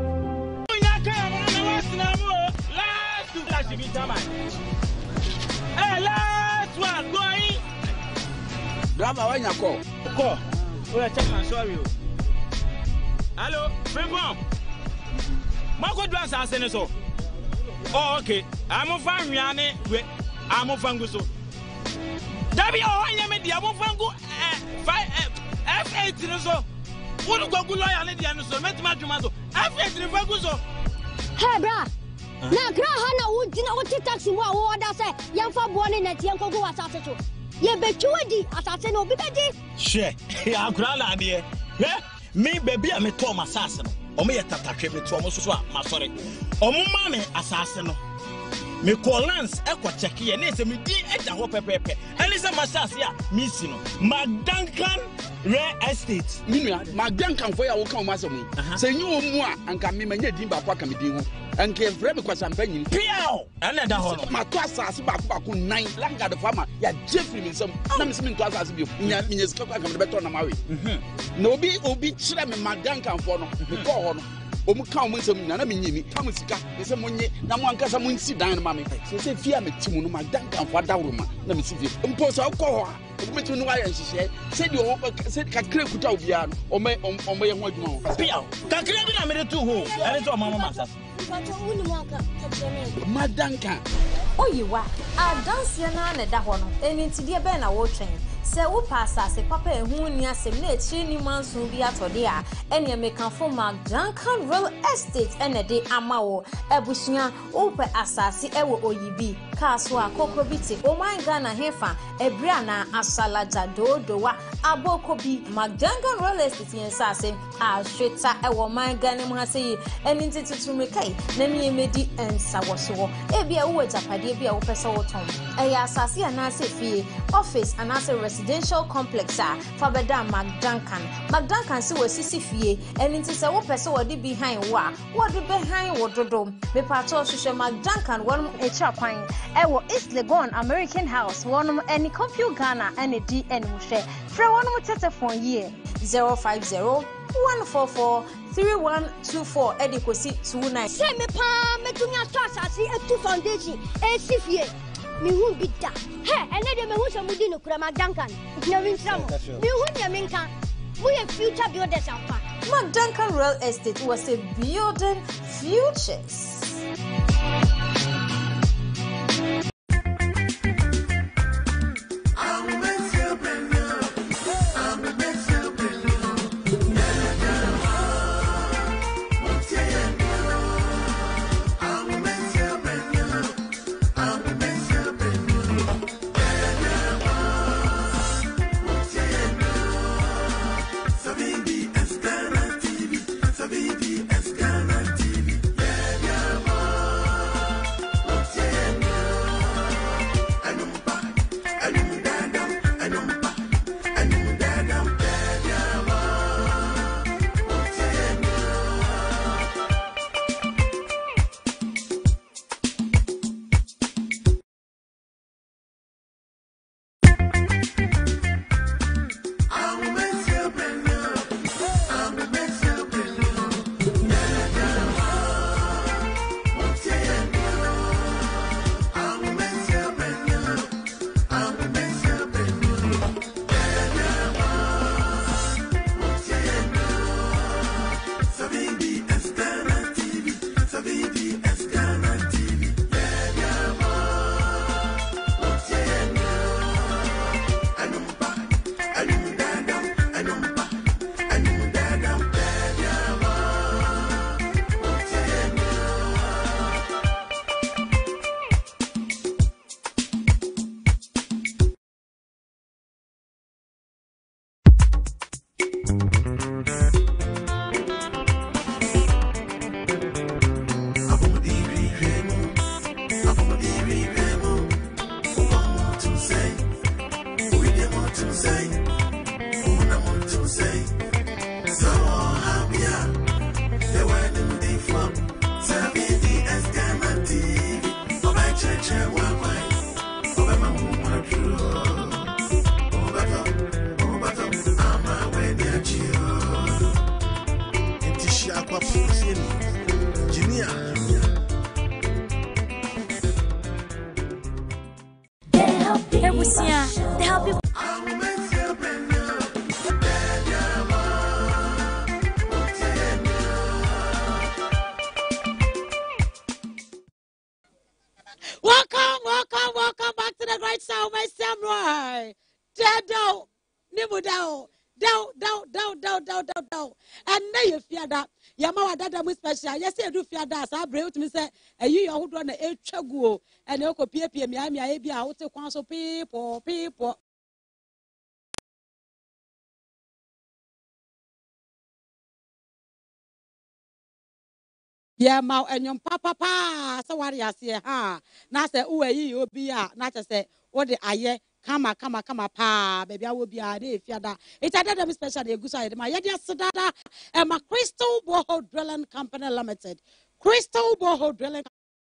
Hey, last one, going. Drama, when you call, call. Oh, check my sorry. Hello, Fremont. Marco Dwans has sent us all. Oh, okay. I'm a fan, Riane. I'm a fan, so. Dabi, oh, I am a Diamofango. F eighteen so. What do you go lawyer and the answer? Met my tomato. F eighteen Faguso. Hey, bra. Na gra hana wo dina wo taxi mo wo da say yamfa bo ne na tie nkogo asase so ye betuadi asase no obi beji she ya gra na de eh me baby a me to ma asase no o me yetatahwe me to mo so so a ma sori o mo ma me asase no me call lance e ko check ye na se me di eja ho pepepe ani se ma asase a me si no Magdankan Real Estate minua Magdankan fo ya wo kan o ma se mu se nyi o mu a anka me manya din ba kwa ka me din ho and came from a champagne. Piao! And that hole. My twas as back back nine langa the farmer. Ya Jeffrey in some Namsmin to us you. Minas Coca come the better on Maui. No be obi chram Magdankan for no. The call on. Omu come with some Nana Mini, Tamusika, and some money, Naman Casamun sit down, mammy. So say, fear me, Timu, Magdankan for Dauruma. Let me see if you impose alcohol. Me to know why she said, said you said, Kakre Kutabian, or may on my one more. Piao, Kakre, I made it to who? I didn't Mamma Master. Magdankan. Oh, you are. I dance yana na da hono. Eni ti die be na wo twen. Se wo pasa se papa ehun ni asem na echi ni manso bi atode a ene me kan fo Magdankan Real Estate ene de amawo ebusua wo pe asase ewo oyibi kaso akokro biti o man Ghana hefa ebria na asalaja dodowa aboko bi Magdankan Real Estate yen sase a hweta ewo man Ghana mu hase eni titutu me kai na mi emedi ensa woso ebi e wo japade bi e wo pese wo ton eya asase ana se fie office ana se residential complex a fabeda Magdankan Magdankan se wasisi fie eni nti se wo pese wo di behind wa wo di behind wo dodo me pato hwehwe Magdankan won echa kwan ewo East Legon American House won eni Compute Ghana eni di eni hwehwe frɛ won mo telephone ye zero five zero one four four three one two four edikosi two nine se me pa metunya to asase etu foundation e sifie mi hu bi da he ene de me hu so mudi no kura Magdankan na wintra mo mi hu nya minka we a future builders ampa Magdankan Real Estate was a building futures. T V, yeah, yeah. down my samurai. Down, nibble down, down, down, down, down, down, down, down. And now you fear that. Yamawa dada mu special. Yes, I do fear that. I bring to me say, "Are you your hood on the eight chago?" And you copy me, me, me, I be out to council people, people. Yeah, ma and your papa pa. So what you say, ha? Na say, "Oh, you be a." Na just say, "What the aye." Kama kama kama pa baby I will be a day if you that it's a day special day good side my yadia sadada and my Crystal Borehole Drilling Company Limited. Crystal Borehole Drilling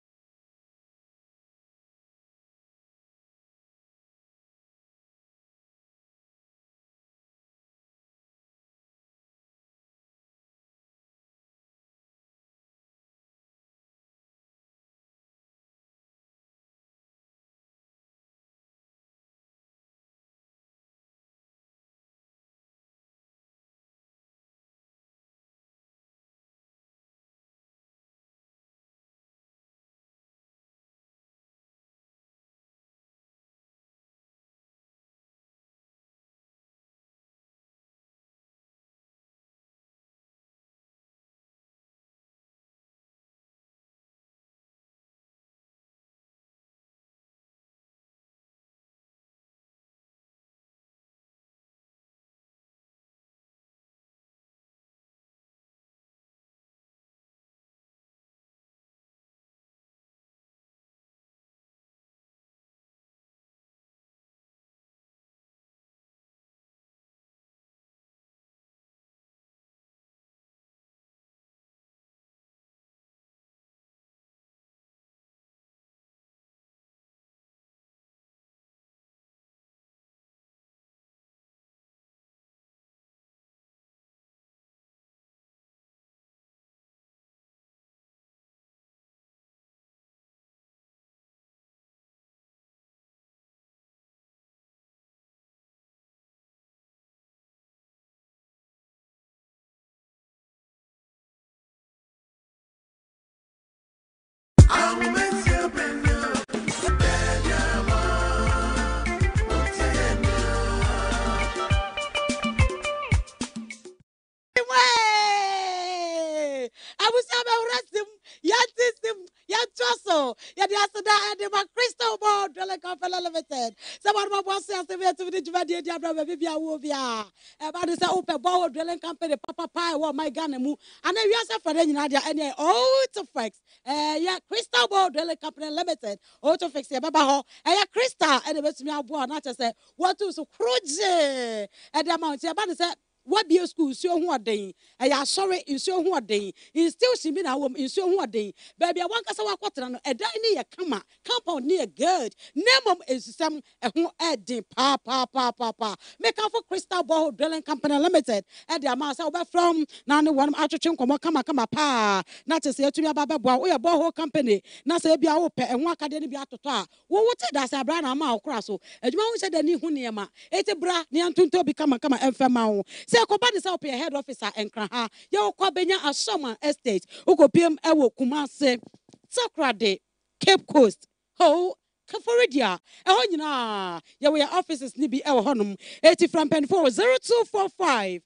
I was about Yatism, Yatusso, Yadiasada, and my Crystal Borehole Drilling Company Limited. Some of my bosses are severe to the Juvadia Diabra Vivia Wovia. About this open borehole drilling company, Papa Pie, what my gun and then you also for any Nadia and auto fix. Eh, yeah, Crystal Borehole Drilling Company Limited, auto fix, yeah, Baba Ho, and yeah, Crystal, and the best me out, not just say, what to so cruise at the amount, yeah, but it's what be a school so what day? I am sorry in so what day. In still she mean our in so what day. Baby, I want to quarter a day near come compound near good. Name is some a who adding pa pa pa pa pa. Make up for Crystal Borehole Drilling Company Limited. At the amount over from now one after chunk come come come pa. Not to say to me about we a borehole company. Not say be open and one can be out to talk. What would that's a brand amount cross. As you said the new Huniama. It's a bra near to become a come and family. Say Kobani sa ope head officer Enkraha. Yo kwa benya Ashoma Estate. Uko P M Ewo Kumase. Sakrade. Cape Coast. Ho. Kaforidia. Eho nyina. Ya we offices ni bi ewo honum. eighty from pen four zero two four five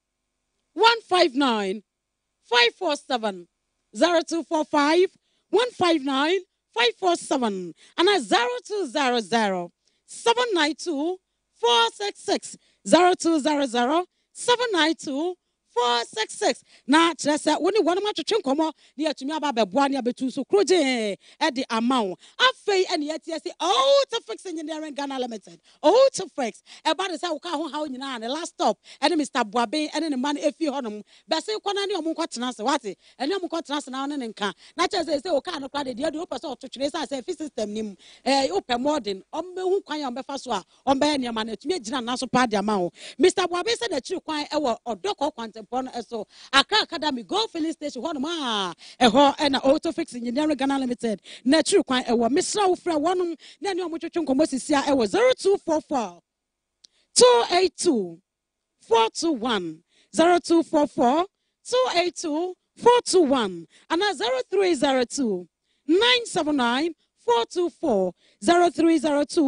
one five nine five four seven zero two four five one five nine five four seven and zero two zero zero seven nine two four six six zero two zero zero seven nine two four six six. Now, just when you want to chunk come near to me about the one betu so crude at the amount. I fay and yet yes, oh to fix engineering Ghana Limited. Oh to fix about the South how you know the last stop and Mister Boabe and the man if you honum. But say one and your munquatnas what it and your munquatnas now and can. Not as they say, oh, can't apply the other person to trace as a system nim eh open modern on me who can be faswa on Ben your man to me Naso Padi amount. Mister Boabe said that you quite or doko quantum. So, Accra Academy Golf Filling Station, one ma, a ho and auto fix engineering Ghana Limited. Natural quite a Mister Ufra one, then you much Chunkomosia, it was zero two four four two eight two four two one zero two four four two eight two four two one and a zero three zero two nine seven nine four two four zero three zero two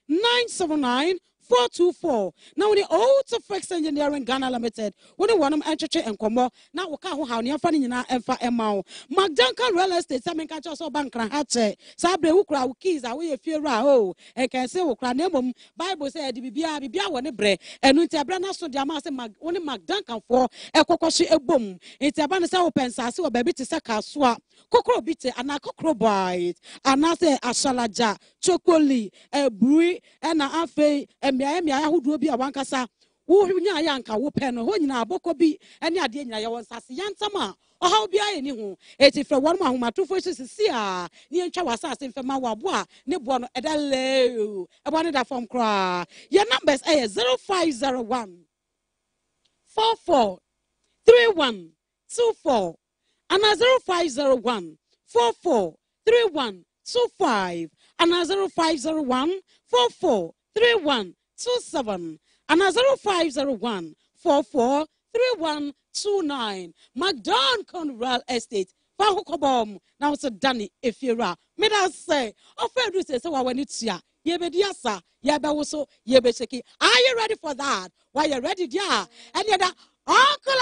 nine seven nine four two four. Now when the Autofix Engineering Ghana Limited, when the one of entry and combo, now we can't have any funny na emfa emao. McDuncan Real Estate, some catch us bank and hatche. Sabre ukra keys away a few rao. I can say ukra nemum. Bible said bibia bibia one bre. And when Tabrana so diamase mag only McDuncan for a kokoshi a boom. It's a banner so open sasu baby to saka swap. Kokro bite and a kokro bite. And I say a shalaja, chocoli, a brie, and a afe. Mia mia who do be a wankasa. Who nya yanka wo pen ho nyina aboko bi ene ade nyina ye won sase yantama o ha obi aye ni ho eti fra won ma homa to fo sisi a ni entwa wasase mfema wabo a ne bo no edale e bo ne da form kra your numbers are zero five zero one four four three one two four and zero five zero one four four three one two five and zero five zero one four four three one two seven and zero five zero one four four three one two nine. McDuncan Real Estate. Fahukobom. Now it's a Danny Efira. Me that say, offer do say so when it's ya. Yebe diasa. Yebe also. Yebe sheki. Are you ready for that? Why you ready, yeah? And you're the uncle.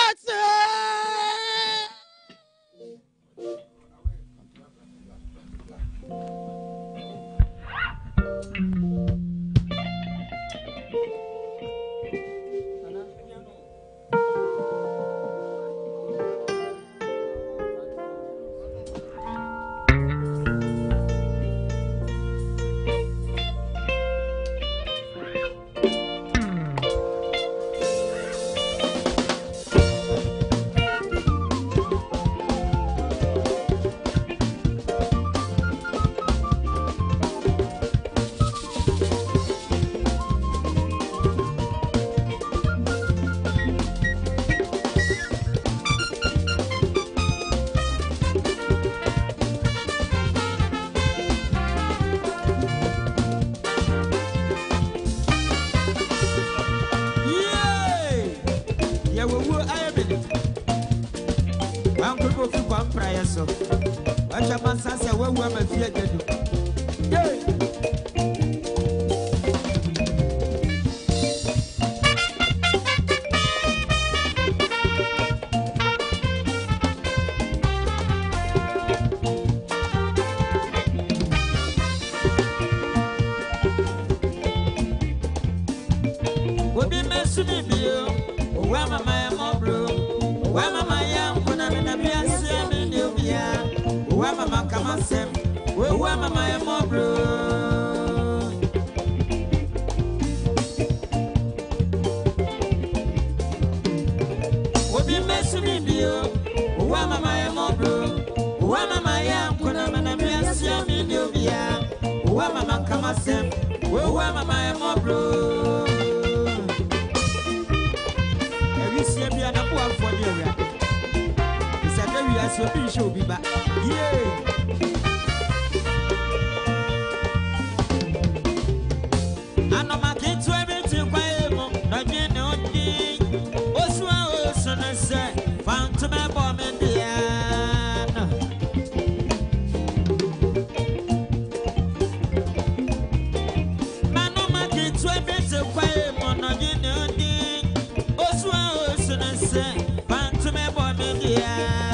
So, I shall man say, well, we're my fear. We'll be messing with you. Where am I? Am blue? Where am I? Am gonna be the Mama come and say, well, Mama, I am more blue. What be messing with you? Where Mama, I am more blue. Where Mama, I am going to be a sea media. Where Mama come and say, well, Mama, I am more blue. Every sea be an apple for you. It's a very as your show be back. Yeah. I know my kids were to buy him. I didn't know me. Also, I was say, found to my bomb in the end. I know my kids were to buy him. I didn't know me. Also, I was say, found to my bomb in the end.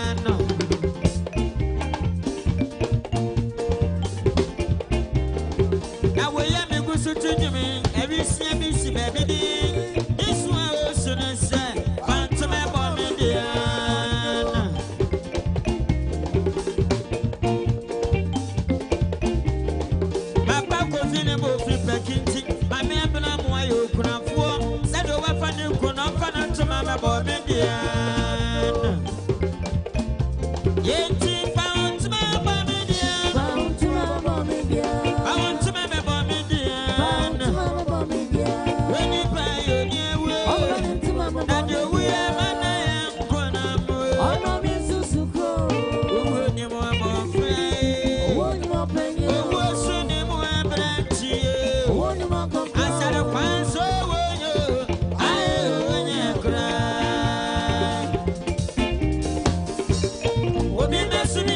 Every snap baby. This one also say, Phantom bomb in the end. My papa finable flip back in my man, but I'm why you could have four. Said the weapon you could not find to my bomb in the end. Yet, found my bomb in the end. Found my bomb in the end. Found my bomb in the end. When you buy your new way, and you will have an I am gonna move. Oh, no, Miss Suko. Who would you more about free? Who would you more penny? Who was your name? Who branch you? Who would you more come? I said, a fan so will you. I will never cry. What be messing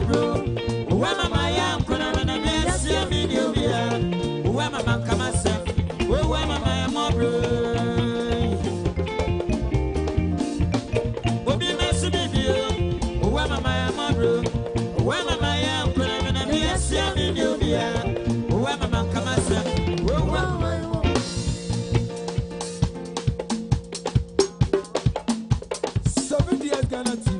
bro. Where mama ya kuna na miasi ya video bia. Where mama kama sa. Where mama ya mo bro. Obi mesu bibio. Where mama ya mo bro. Where mama ya kuna na miasi ya video bia. Where mama kama sa. Where mama seventy years Ghana T V.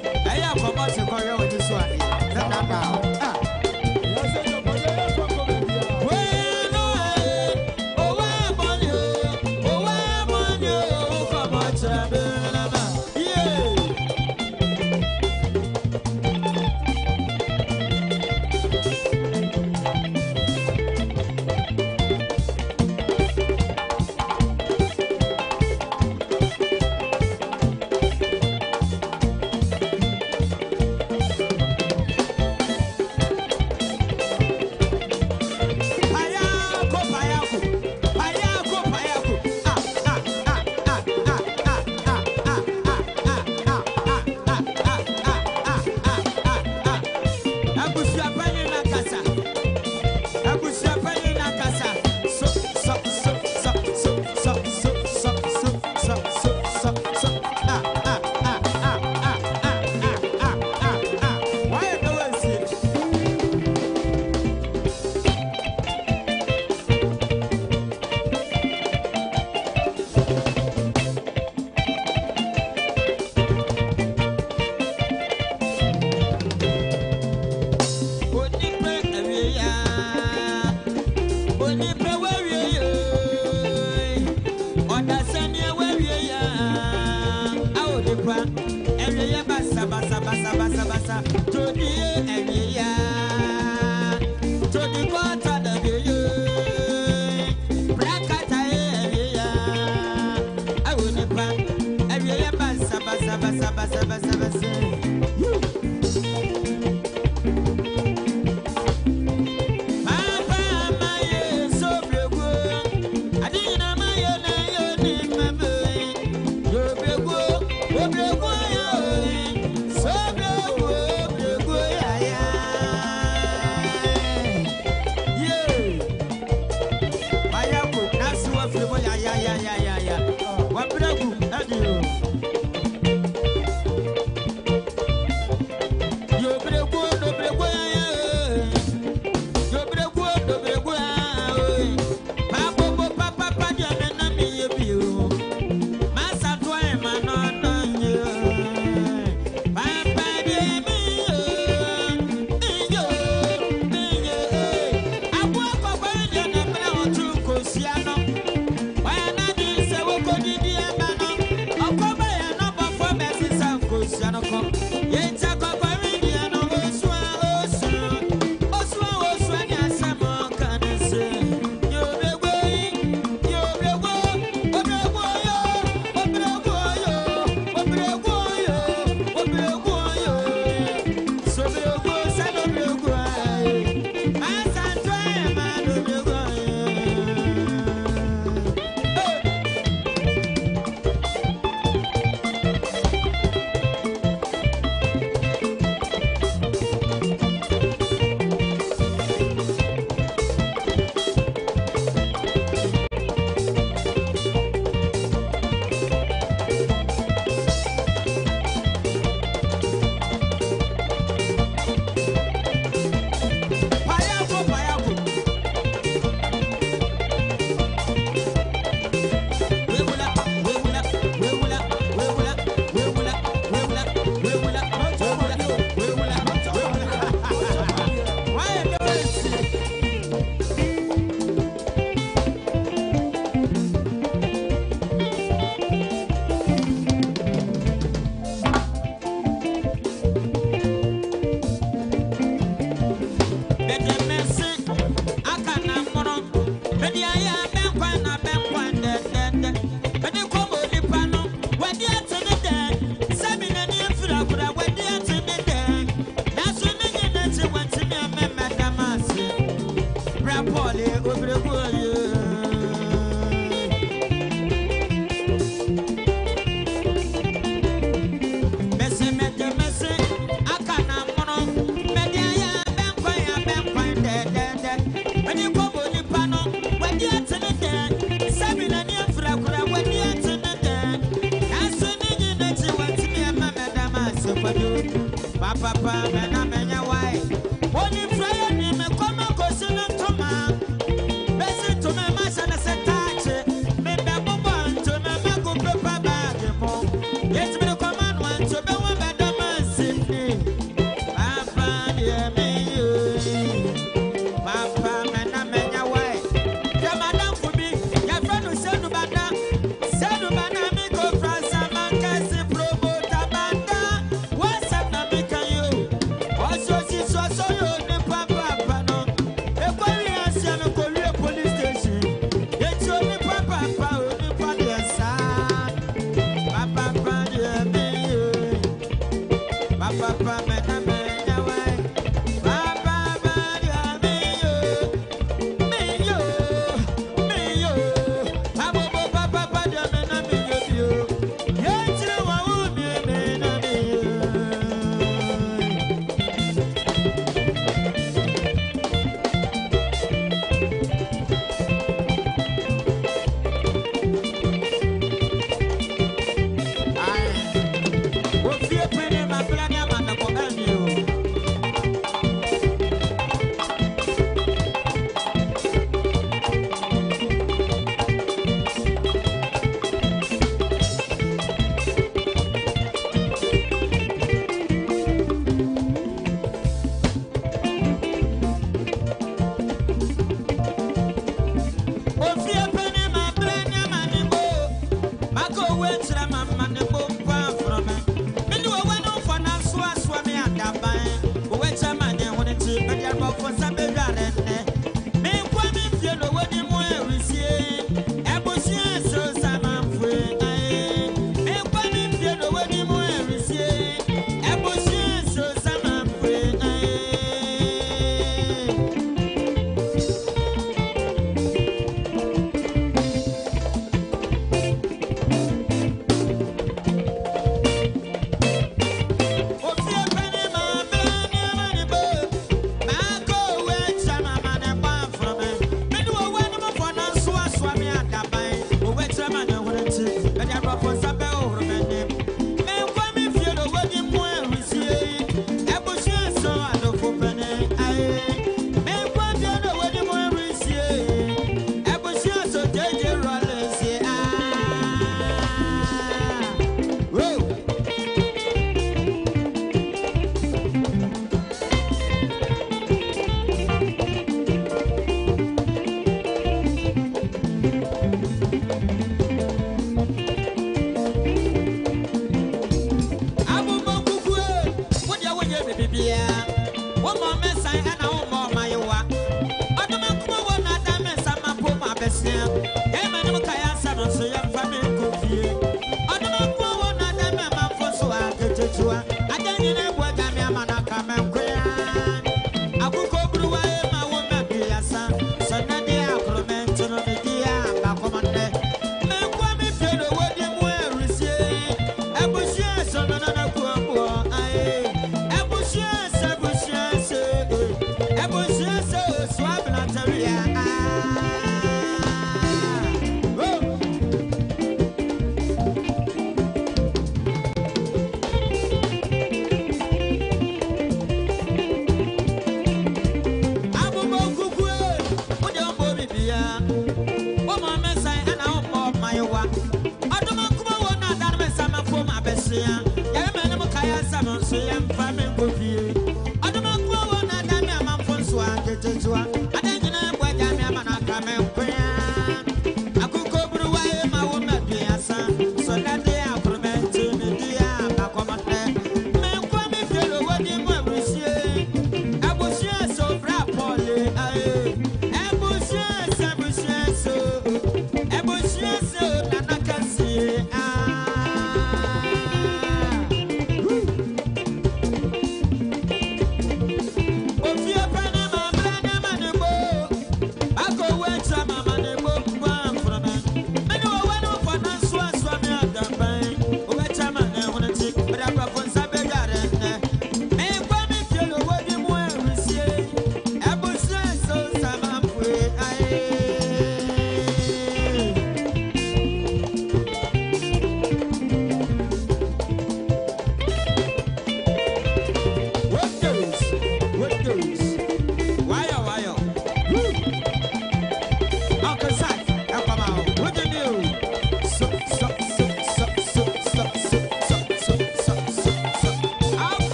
Come on,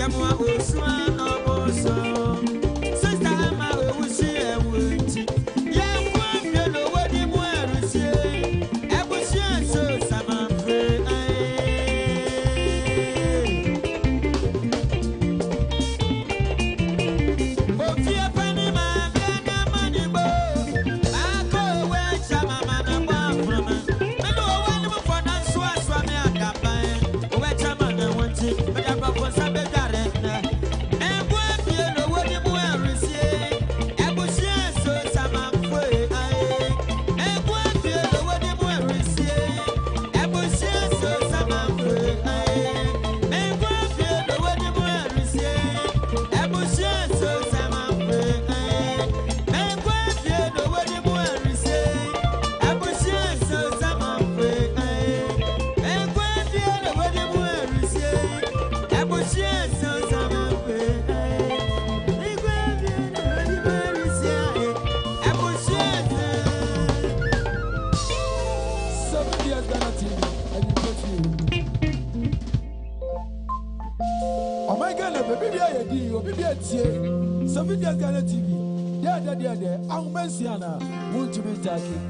Seven Years Ghana T V. Yeah, yeah, yeah, yeah. I'm Messiana. Won't you be talking?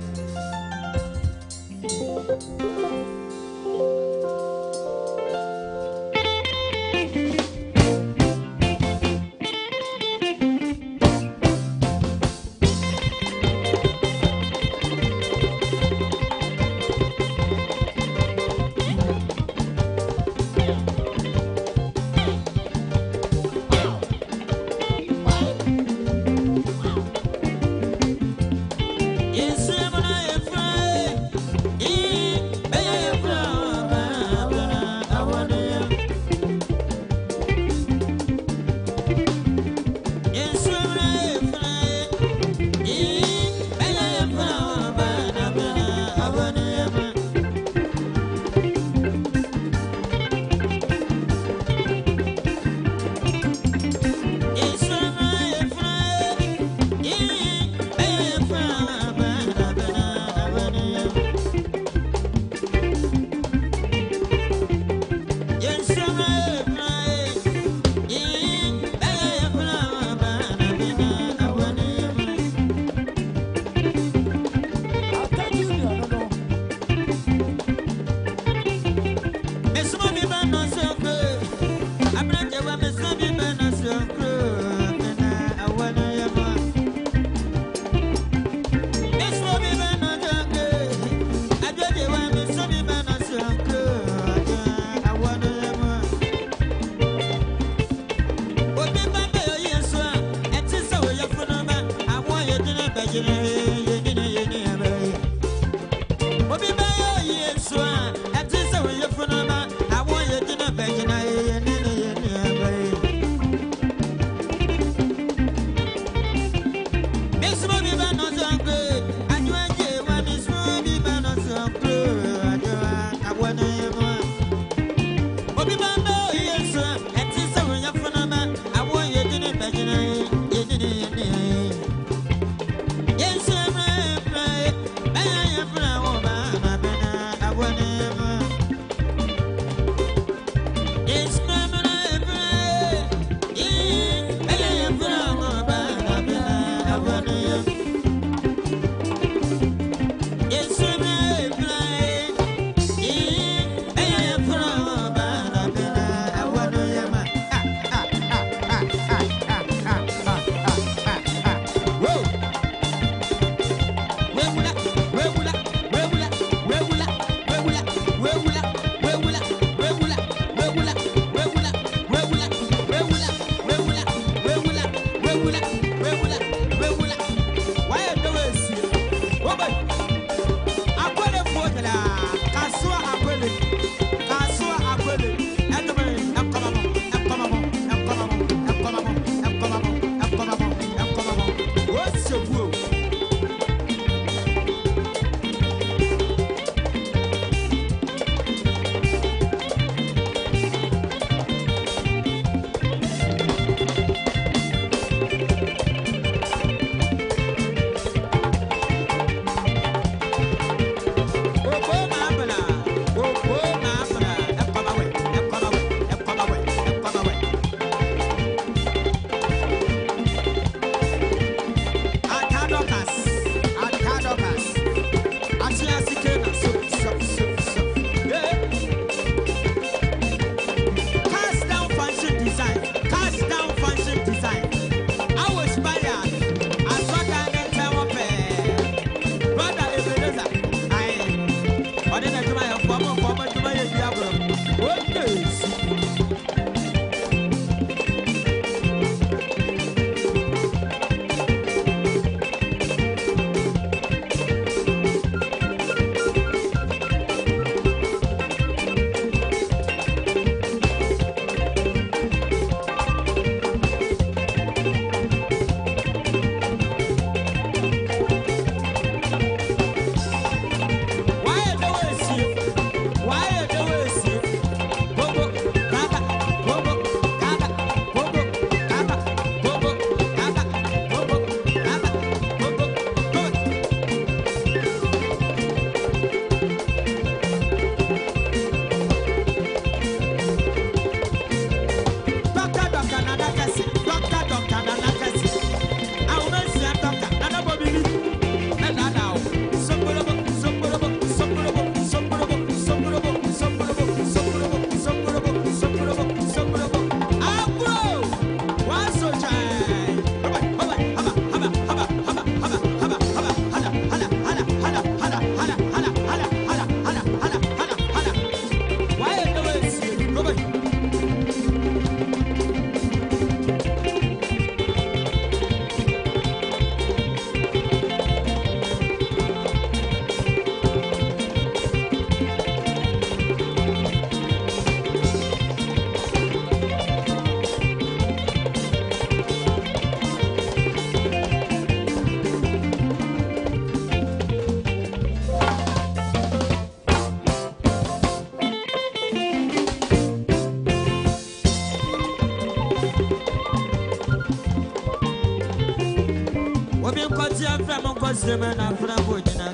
kwatia from Cosima and Framboina.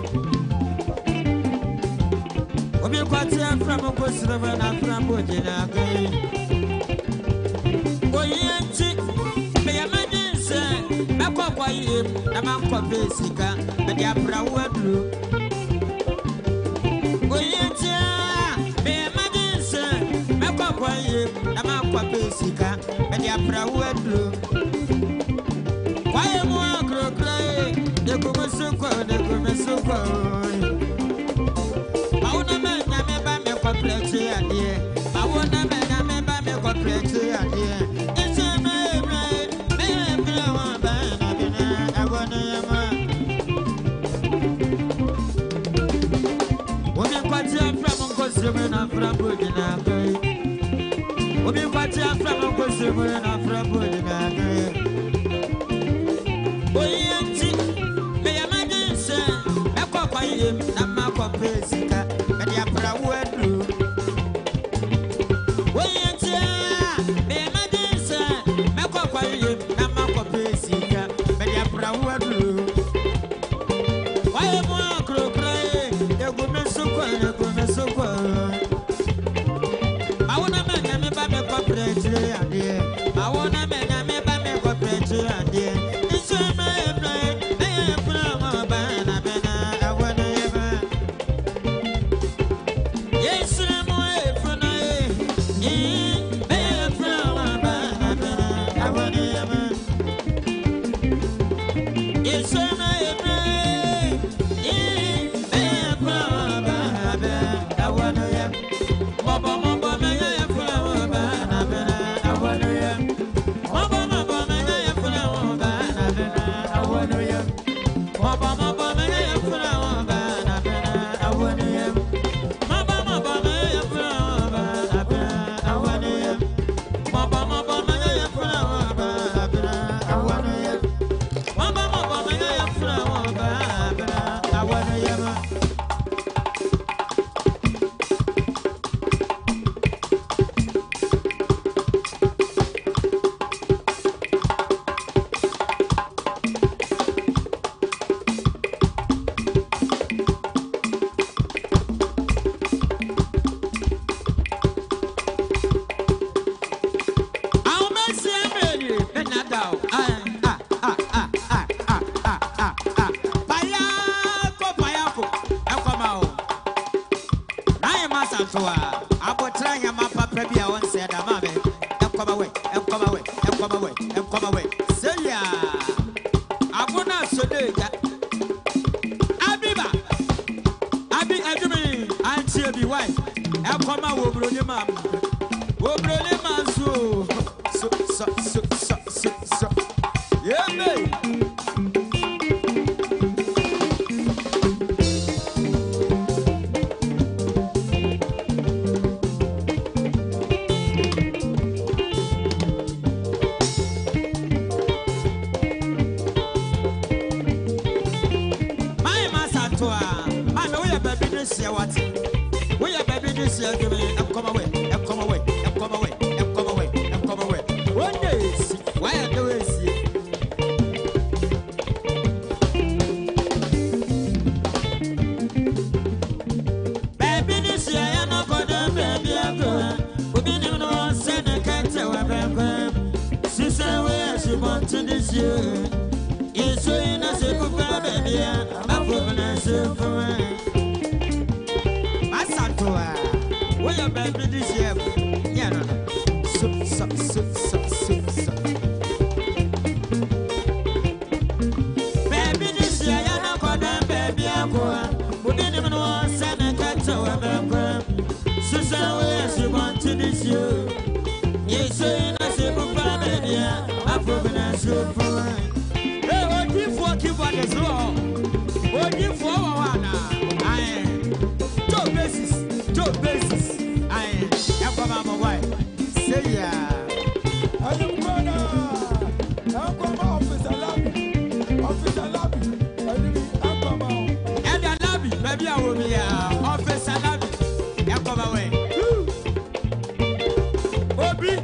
Obi kwatia from Cosima and Framboina. Oyanti, me imagine say, Mako Quay, Namanko Basica, and the Abra Wadru. Oyanti, me imagine say, Mako Quay, Namanko Basica, and the Abra Wadru. Why am I crying? The Gumasuko, the Gumasuko. I want to make a member make a pledge here. I want to make a member make a pledge here. It's a man, man, man, I want to. Women party from Cosima and Framboina. Women party from Cosima and Framboina. Oyanti, me imagine say, Mako Quay, Namako Basica, and the Abra Wadru. Oyanti, me imagine say, Mako Quay, Namako Basica, and the Abra Wadru. Why am I crying? The woman so quiet, the woman so quiet. I want to make a member make a pledge here. I want to make a member make a pledge here.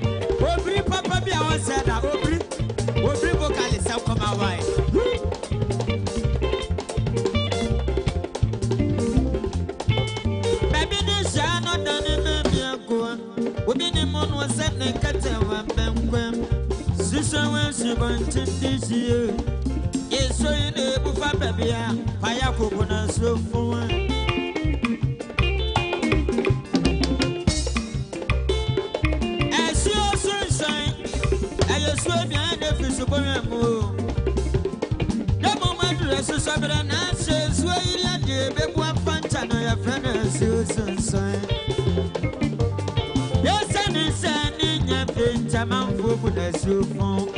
Obi, Obi, Papa, be our said, Obi, Obi, vocalist, come away. send a cat and bam. Sister, when she wanted this year, yes, so in the Bufa Babia, Payakopona, so for as your sunshine, I just swear behind the physical move. The moment dresses up and answers where you did, baby, one fantana, your friend, as your sunshine. Yes, and it's an in your pinch, a man for goodness, you phone.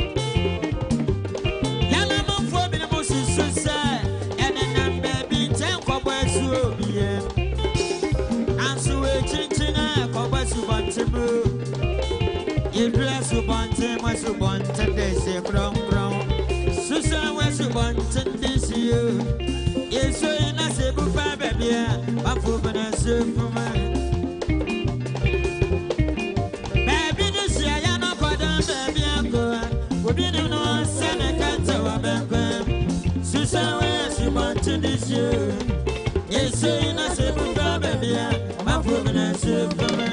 Yellow for the most suicide, and then baby, ten cobwebs will be here. And so a chinching, a cobwebs who want to move. You dress who want him, was who wanted this, a crown crown. Susan was who wanted this year. Yes, so in a sable fire, baby, I'm for the surf for me. This year, yes, say, I say, baby, I'm for the surf for me.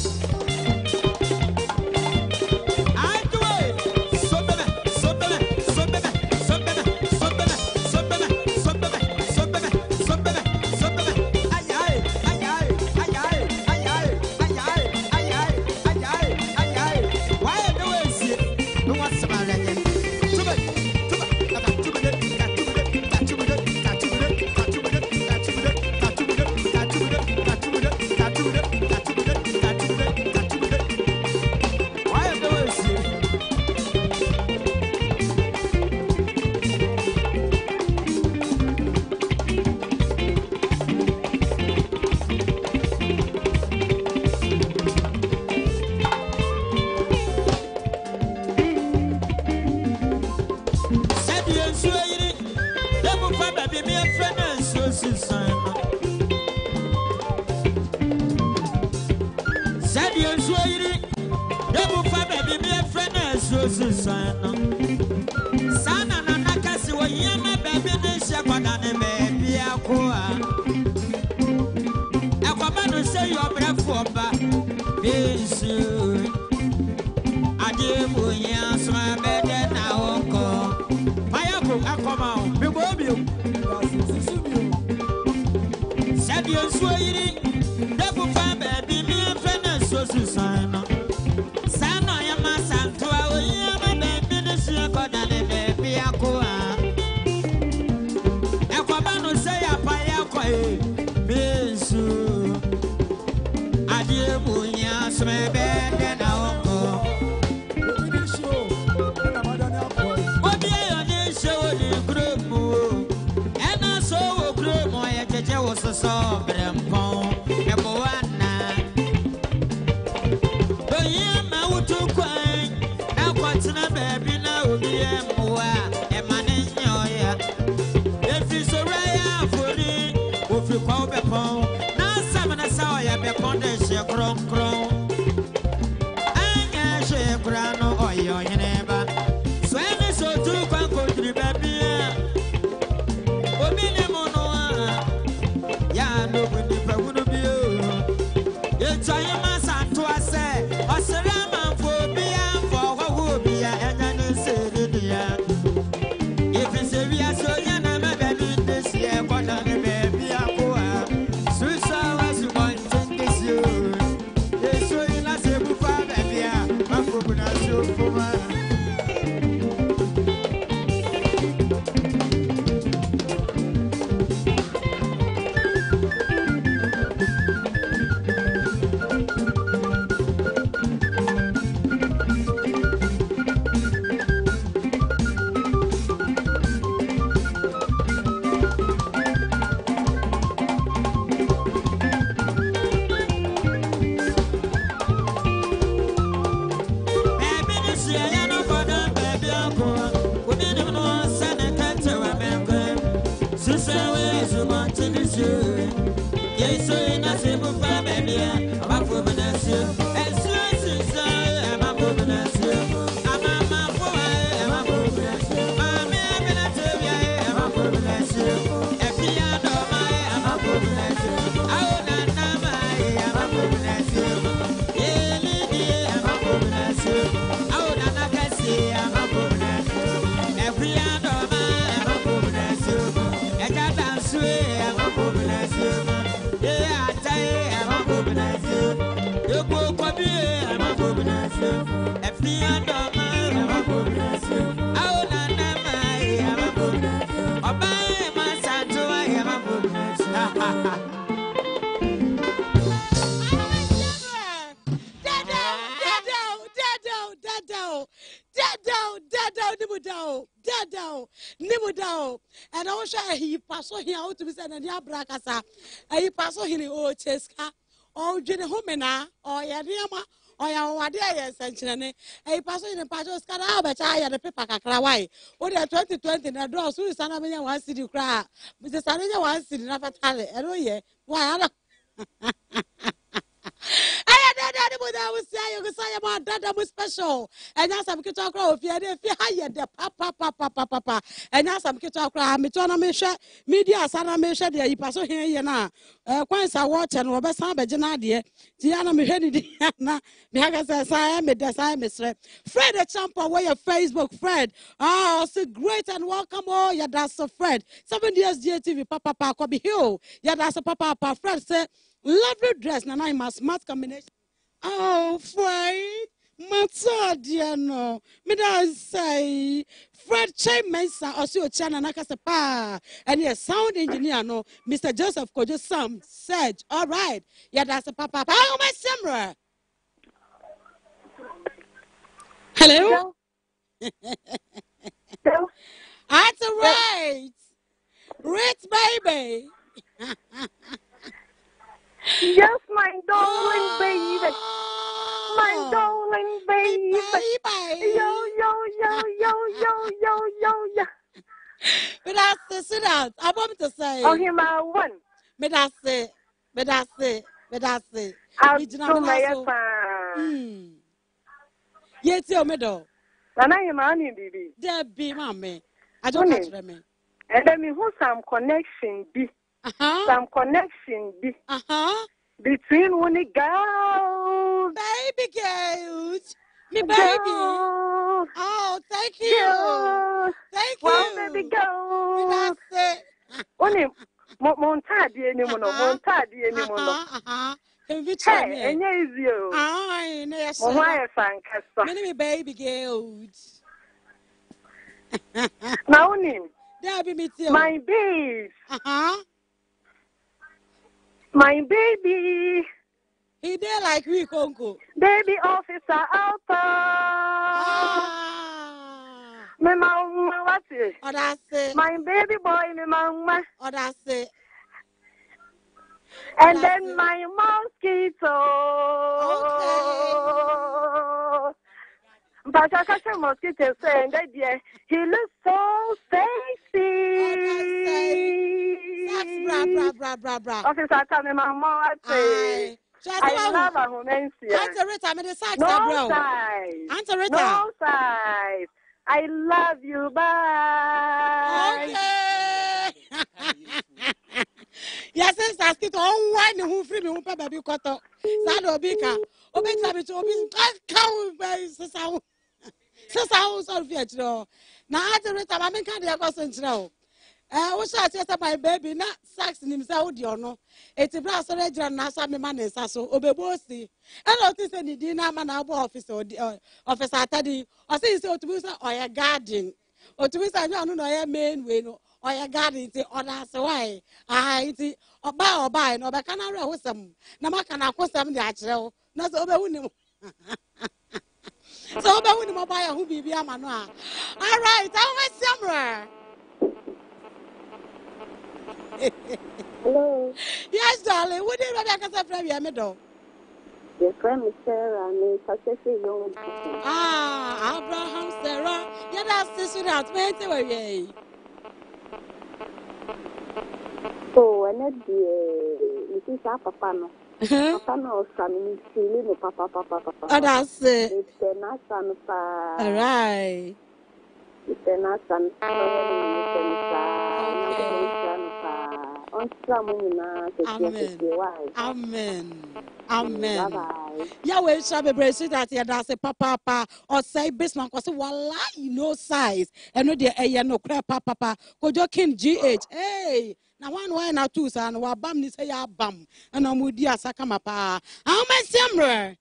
Sana na nakasi wa yema baby nisha kwa dane baby akwa. Akwa banu say your breath for ba. Bisu. Adi bunya sma bede na oko. Mayako akoma o. Bibo bio. Sabi onso yiri. Debu fa baby me friend so susana. Sana yama santo a yema baby nisha kwa dane baby akwa. Akwa banu say apaya kwa e. Bisu. Adi bunya sma bede na oko. So brempon e boana do ye ma wutu kwan na kwatina baby na obi e moa e mane nyoya e fi so raya fori o fi kwa obepon na sam na sa oya bepon de she kron kron anya she krano oyo yeneba so ene so tu kwan ko dri baby obi ne mo no ya no we be for no be o ye try man san to ase osere man for be am for wo be ya enya no say de ya if you say we are so ya na me baby this year but na me baby akwa so so as you want this you ye so you na say bu fa baby a man for bu na so for ma I'm Dado, Dado, Dado, Nimudao, Dado, Nimudao. And I wish I he pass on here out to be sent and Yabracasa. I pass on here, oh, Cheska, or Jenny Homena, or Yadiama. Oh, yeah, what day is essentially a person in the Patos Canal, but I had a paper cacraway. What are twenty twenty and a draw, so Sanamia wants to do cry. Missus Sanamia wants to enough at Tally. And oh, yeah, why? I had that was saying, you can say about that was special. And now some kids are crowd if you had if you hired the papa, papa, papa, papa. And now some kids are crowd, Mitona Misha, media, Sana Misha, the Ipaso here, you know. Quite a watch and Robert Samba Genadia, Diana Mihedi, Diana, Mihagas, I am a design, Mister Fred, a champ away of Facebook, Fred. Oh, so great and welcome. Oh, yeah, that's a Fred. Seven years G T V, Papa, Papa, Kobe Hill. Yeah, that's a Papa, Papa, Fred said. Lovely dress, Nana, I must smart combination. Oh, Fred, Matsadiano, Mida say, Fred Che Mesa, or so China Nakasapa, and yes, sound engineer, no, Mister Joseph Kojo Sam said, all right, yeah, that's a papa. Oh, my Samra. Hello? Hello? That's right. Rich baby. Yes, my darling baby. My darling baby. Yo, yo, yo, yo, yo, yo, yo, yo. But that's the sit down. I want to say. Oh, him, I won. But that's it. But that's it. But that's it. I'll do my fan. Yes, your middle. And I am honey, baby. There be, mommy. I don't catch me. And then me who some connection be. Uh-huh. Some connection be uh-huh. between one girl, baby girls, me baby. Girl. Oh, thank you, girl. Thank well, you, baby girl. That's it. Only montadi anymore, montadi anymore. Uh huh. Hey, and yes, you. Ah, yes. Why fan casta? Me baby girls. Now, name. There be me too. My babes. Uh huh. My baby. He did like we, Congo. Baby officer out. Ah. Me mama, what's it? Oh, that's it. My baby boy, me mama. Oh, that's it. And that's then it. My mosquito. Okay. But I catch a mosquito saying that yeah, he looks so sexy. Bra bra bra bra bra. Officer, tell me, my mom, I I love a woman. Answer it, I'm in the size, no size. Answer it, no size. I love you. Bye. Okay. Yes, yes, ask it all one who free me, who baby cotton. Sado Bika. Open time to open. Cow by Sasau. Sasau, so fiat. Now, answer it, I'm in candy. I got now. I wish I said my baby, not Saxon himself, you know. It's a brass regiment, and I saw me man is so obebosi. I don't think any dinner man office or officer Teddy, or say so to be or your garden, or to be I don't know your main way, or your garden, or that's why I see or buy or buy, no, but can I roll some? No, I can acquire some the actual, not over winning. So, about winning my buyer who be a man. All right, I'm a summer. Hello. Yes, darling. What did Rebecca say from your middle? Your friend is Sarah, and it's a young. Ah, Abraham, Sarah. Yeah, that's the sweetheart. Man, where you? Oh, and that's the Missus Papa. No, Papa, no, son, no, Papa, Papa, Papa. Oh, that's it. It's the Nasan. All right. It's the Nasan. Amen. Amen. Amen. Bye. Yahweh shall be brave that here that's a papa papa or say business because wala no size and no dear eh no crap papa kojo king G H. Hey, now one why now two son wa bam ni say ya bam and no mudi asaka mapa. How much summer?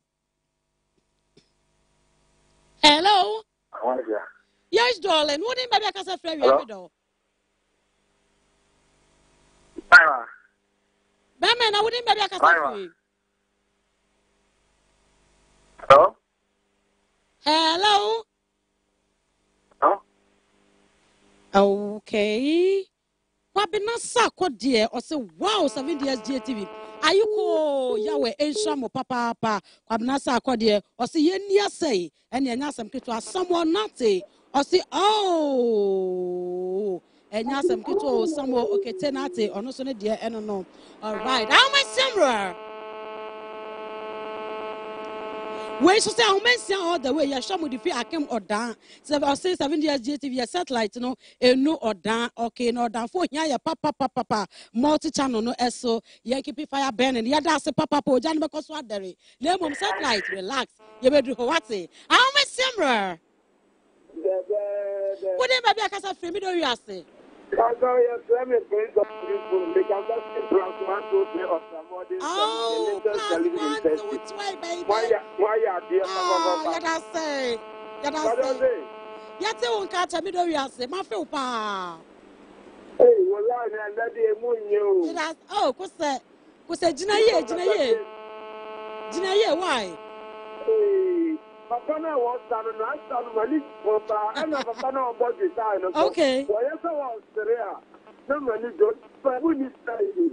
Hello. Yes, darling. What in baby I can say friend you do? Bye. Bama, I wouldn't maybe I can say. Hello? Hello? Okay. Kwabena Sako dear or say wow seven years G T V. Ayuko Yahweh Enshamo Papa Papa Kwabena Sako dear or say Yenia say and Yanasam Kito someone not say or say oh and Yasam Kito someone okay tenate or no son dear and no. All right. How much similar? When she say how many all the way you show me the fee I came or down seven or six seven years G T V satellite no e no or down okay no down for here papa papa papa multi channel no eso you keep fire burning ya da say papa po jan because what there le mom satellite relax you be do what say how many similar what dem be akasa free me do you say oh plus one with why baby why why are there oh let us say let us say yete won ka cha me do you say ma fe pa hey wallahi na ndade emu nyo let us oh ko say ko say jina ye jina ye jina ye why Papa na was done na stand money for and papa na about the time. Okay. Why you was there? No money don't but we need to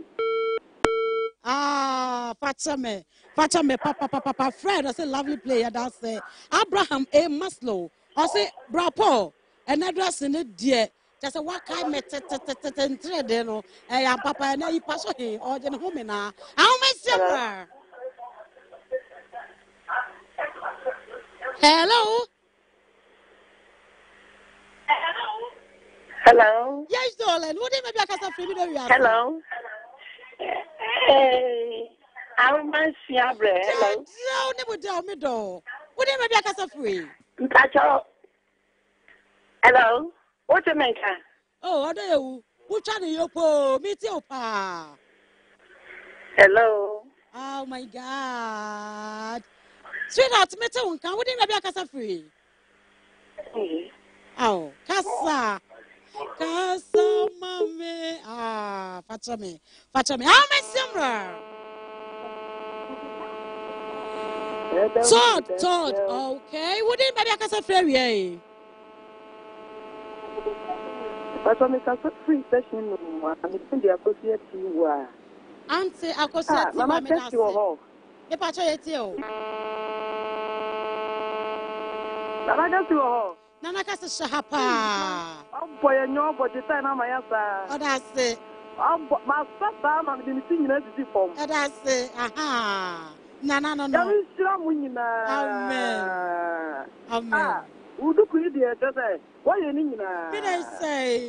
ah Fatame Fatame papa papa papa Fred I say lovely player that's say Abraham A Maslow I say bra Paul and address in it dear just what kind met there no eh papa and you pass him or the home na how much similar Hello. Hello. Yes, darling. What do you mean by casa free? Hello. Hey, I'm my siabre. Hello. No, never tell me do. What do you mean by casa free? Hello. What you mean? Oh, I do. Who channel you po? Me too, pa. Hello. Oh my God. Sweetheart, me too. Can what do you mean by casa free? Oh, casa. Casa, mami. Ah, facha me. Facha me. How many similar? Todd, Todd. Okay. What do you mean by casa free? Facha me casa free session. I'm in the associate team. Auntie, associate team. Mama, test you all. Me pacha yetio. Mama, test you all. Nana kasa shahapa. Oh boy, no, but the time I'm a oh, that's it. Oh, my first time I'm going to see you as a form. Oh, that's it. Aha. No, no, no, no. Amen. Amen. Who do you do it? What you need? Did I say?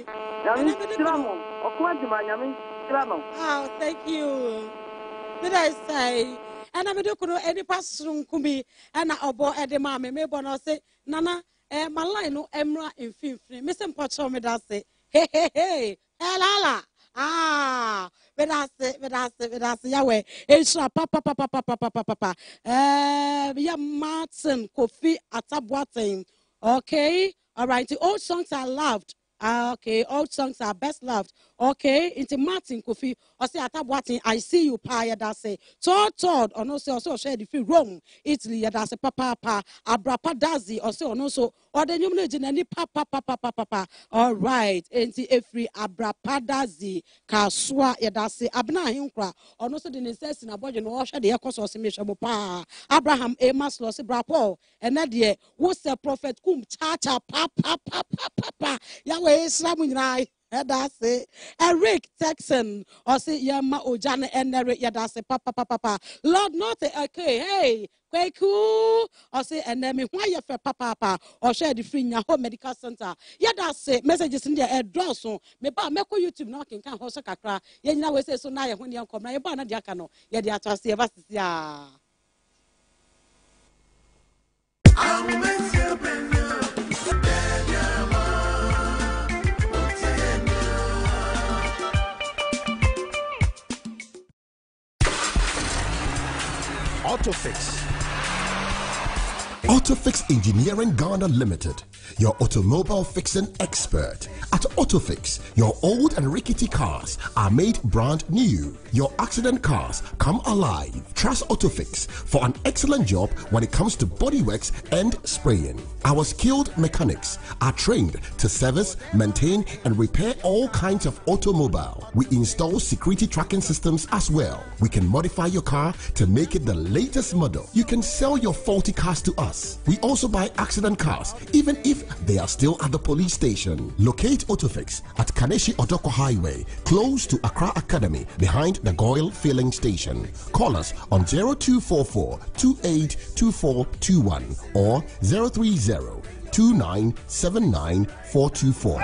Oh, thank you. Did I say? And I'm going to any person kumi and I obo edema me me bono say Nana. Eh, my line no emra in fifteen. Mister Pacho me that say, hey, hey, hey, helala. Ah, but that's it, but that's it, but that's it. Yahweh. It's a papa, papa, papa, papa, papa, papa. Eh, yeah, Martin, Kofi, Atabwating. Okay, all right. The old songs I loved. Ah, okay, old songs are best loved. Okay, into Martin Kofi, or say Atabwating, I see you, pa, ya that say. Todd, Todd, or no, say, also share the free Rome, Italy, ya that say, papa, pa, Abrapa Dazi, or say, or no, so, or the new legend, any papa, papa, papa, papa. All right, into a free Abrapa Dazi, Kaswa, ya that say, Abna Hinkra, or no, so the necessity about you know, share the echoes or Simisha pa, Abraham A. Maslow, say, Brapo, and that year, what's the prophet, kum, cha, cha, papa, papa, papa, Yahweh, Slamun, that's it. Eric Texan, or say Yama Ojana and Eric Yadase, papa, papa, papa. Lord, not okay, hey, quite cool, or say, and then me, why you for papa, papa, or share the free in your home medical center. Yadase, messages in the air, so me ba me ko YouTube knocking can host a cra. Yen now say so now when you come, na yaba na diakano, Yadia to see us, ya. Autofix. Autofix Engineering Ghana Limited, your automobile fixing expert. At Autofix, your old and rickety cars are made brand new. Your accident cars come alive. Trust Autofix for an excellent job when it comes to bodyworks and spraying. Our skilled mechanics are trained to service, maintain, and repair all kinds of automobile. We install security tracking systems as well. We can modify your car to make it the latest model. You can sell your faulty cars to us. We also buy accident cars, even if they are still at the police station. Locate Autofix at Kaneshi Odoko Highway, close to Accra Academy, behind the Goyle Filling Station. Call us on zero two four four, two eight two four two one or zero three zero, two nine seven nine four two four.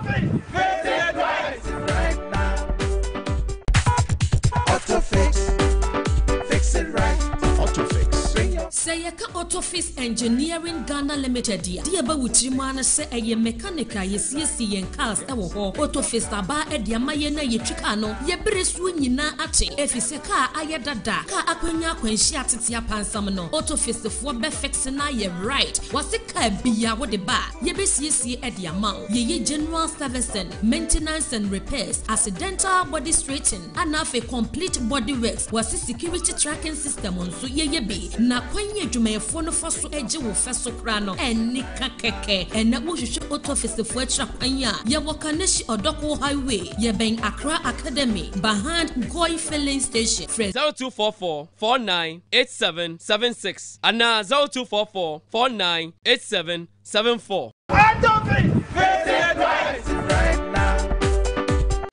Autofix. Fix it right. Autofix. Say yaka Autofix Engineering Ghana Limited dia dia ba wuchimana se eye mechanical yesiesi yen cars ewo ho Autofix aba e dia maye na yetwika no ye bresu nyina ate efise car aye dada ka akwanya akwanhyi atete apansam no Autofix fo be fix na ye right wase ka bia wo de ba ye be siesi e dia ma ye ye general servicing, maintenance and repairs, accidental body straightening and a complete body works wase security tracking system onso ye ye be na kwanye dwumayefo no faso eje wo faso kra no enika keke ena wo hwehwe Autofix fo atira kwanya ye wo Kaneshi Odoko Highway ye ben Accra Academy behind Goy Filling Station. zero two four four, four nine eight seven seven six and now zero two four four, four nine eight seven seven four. Autofix, fix it right, right now.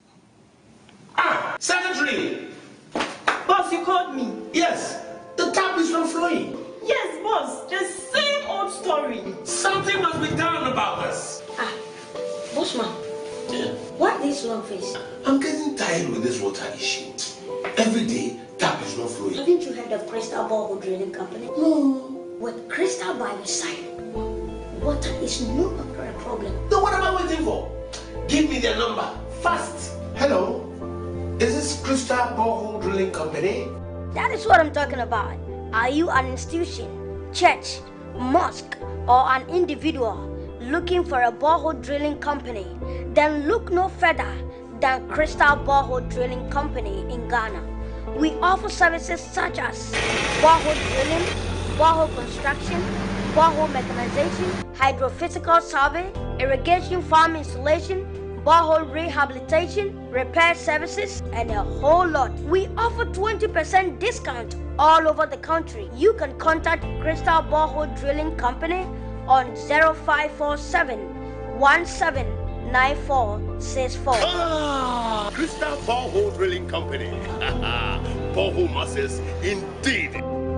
Ah, secretary. Boss, you called me. Yes, the tap is not flowing. Yes, boss, the same old story. Something must be done about this. Ah, Bossman. Yeah. What this long face? I'm getting tired with this water issue. Every day, tap is not flowing. Haven't you heard of Crystal Borehole Drilling Company? No. With Crystal by your side, water is no longer a problem. Then what am I waiting for? Give me their number, fast. Hello? Is this Crystal Borehole Drilling Company? That is what I'm talking about. Are you an institution, church, mosque, or an individual looking for a borehole drilling company? Then look no further than Crystal Borehole Drilling Company in Ghana. We offer services such as borehole drilling, borehole construction, borehole mechanization, hydrophysical survey, irrigation farm installation, borehole rehabilitation, repair services, and a whole lot. We offer twenty percent discount all over the country. You can contact Crystal Borehole Drilling Company on zero five four seven, one seven nine four six four. Ah, Crystal Borehole Drilling Company. Borehole masses indeed.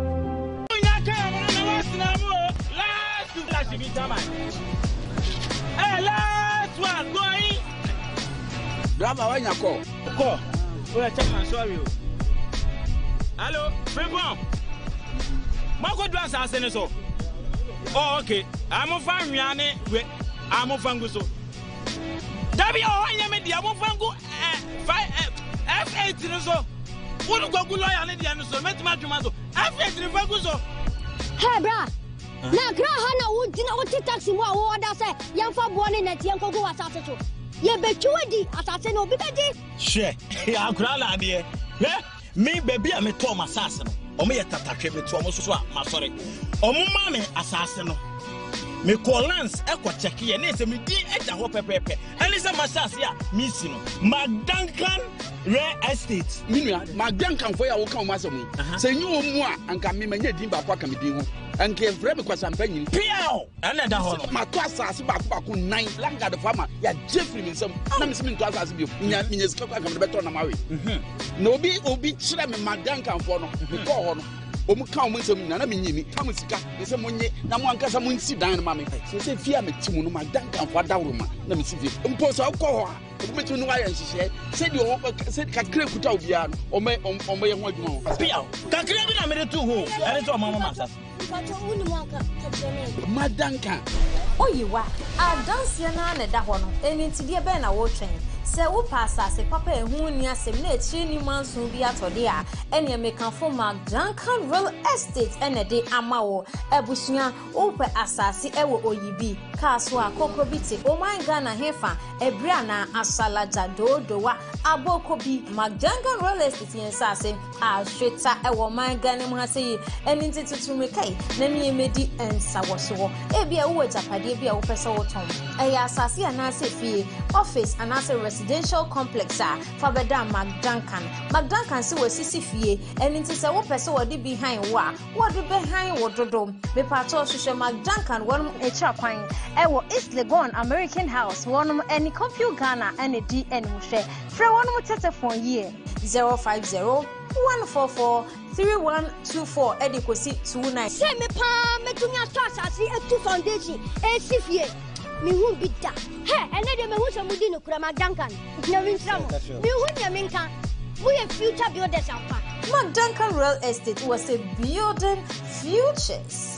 Hey, last one, going. Drama, when you call, call. We are checking. I'm sorry. Hello, February. Marco Dwans has said so. Oh, okay. I'm a fan, Yanni. I'm a fan. So, Dabi, oh, I am a dear. I'm a fan. F eight. So, what do you go to lawyer? And the so, met my tomato. F eight. So, hey, bra. Na gra hana wudi na woti taxi mo awo da say yamfa bone na tie nkogo asase so ye betuadi asase no bi beji she ya gra la de eh me baby a me to masase no o me yetatahwe me to o so a masore o mo ma me asase no me call lance e ko check ye na se me di eja ho pepepe ani se masase a me si no Magdankan Real Estate minua Magdankan fo ya wo kan o masemu se nyu o mu a anka me manya din ba kwa ka me din ho anke frɛ me kwasampa nyin piao ana da ho no ma to asase ba ko ba ko nine langa de farmer ya Jeffrey me nsam na me se me to asase bi nya nya sika kwa ka me beto na mawe na obi obi kyerɛ me Magdankan fo no me kɔ ho no o mu kan o mu nsam na na me nyini ka mo sika me se mo nye na mo ankasa mo nsi dan no ma me se se fia me timu no Magdankan fo adawro ma na me si fie mpo so kɔ ho a o me tu no wa yan hyehyɛ se di o se kakra kuta obia no o me o me ye ho adwuma ho piao kakra bi na me de tu ho ene to mama masase Magdankan oyiwa adanse na na da ho no eni tidie be na wo twen se wo pasa se papa ehu ni asem na echi ni manso bi atode a ene mekanfo Mark Duncan Real Estate ene de amawo ebusua wo pe asase ewo oyibi kaso akoko biti o man Ghana hefa ebria na asalaja dodowa aboko bi Mark Duncan Real Estate yen sase a hweta ewo man Ghana mu hase eni ntitutu mekai na mi emedi ensa woso ebi e wo japade bi a wo pese wo tom eya asase anase fie office anase residential complex a fabeda Mark Duncan Mark Duncan se wasisi fie eni ntise wo pese wo de behind wa wo de behind wo dodom be pato hwehwe Mark Duncan wonum echa kwan ewo East Legon American House wonum eni Confuse Ghana eni di eni hwehwe frɛ wonum telephone ye zero five zero one four four three one two four edikosi two nine. Say me pa me tunya trust asi etu foundation e sifie me hu bidda he ene de me hu samudi no kura Mark Duncan na wintramo me hu nya menka we a future builders ampa. Mark Duncan Real Estate was a building futures.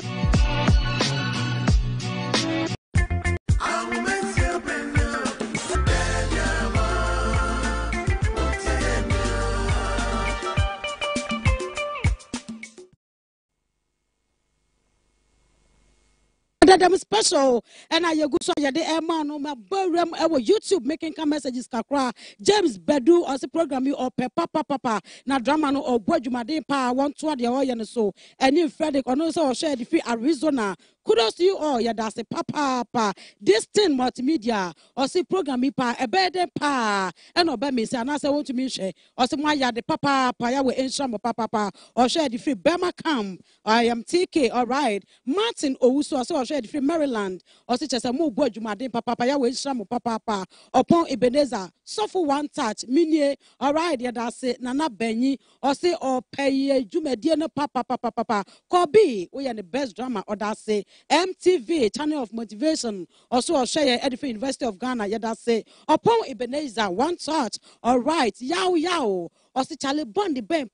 Them special and I go so ya de man on my ballroom our YouTube making come messages kakra James Bedu or the program you or papa papa na drama no or Bojumade pa want to the oil and so and you Frederick or no so share the free Arizona. Kudos to you all, yeah, that's a papa, pa. This thing multimedia, or see program me pa, a bed pa, and obey me, say, and I say, want to me share, or some ya the papa, pa, ya will ensure papa, pa, or share the free Bema Camp. I am T K, all right. Martin Owusu, or share the free Maryland, or such as a move boy, Jumadin, papa, ya will ensure papa, pa, upon Ebenezer, so for one touch, Minye, all right, yeah, that's it, Nana Benny, or say, or pay, Jumediana, papa, papa, papa, Kobe, we are the best drama, or that's say, M T V, Channel of Motivation, also share Edify University of Ghana, yeah, that's say, upon Ebenezer, one touch, all right, yow yow, or see Charlie Bondi Ben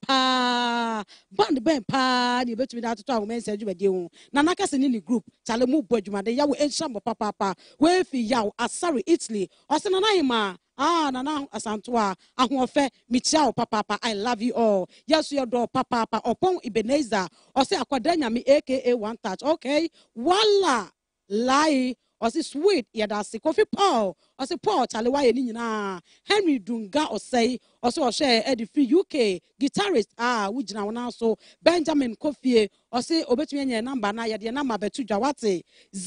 pa, Bondi Ben pa, you bet me that to talk, men said you were doing. Nanakas in any group, Charlie Move Bojuma, the yaw and Shambo papa, papa, where fi yaw, as sorry, Italy, or Sananaima. Ah, nana asantua ahofe michao papa I love you all. Yes, your door papa upon Ebenezer or say akwadanya me aka one touch. Okay, wala lie or say sweet yeah that's coffee Paul or say Paul chalewa ye na Henry Dunga or say also share Edify U K guitarist ah wujina wana so Benjamin Kofi or say obetumi nye number na ya de number betu dwawate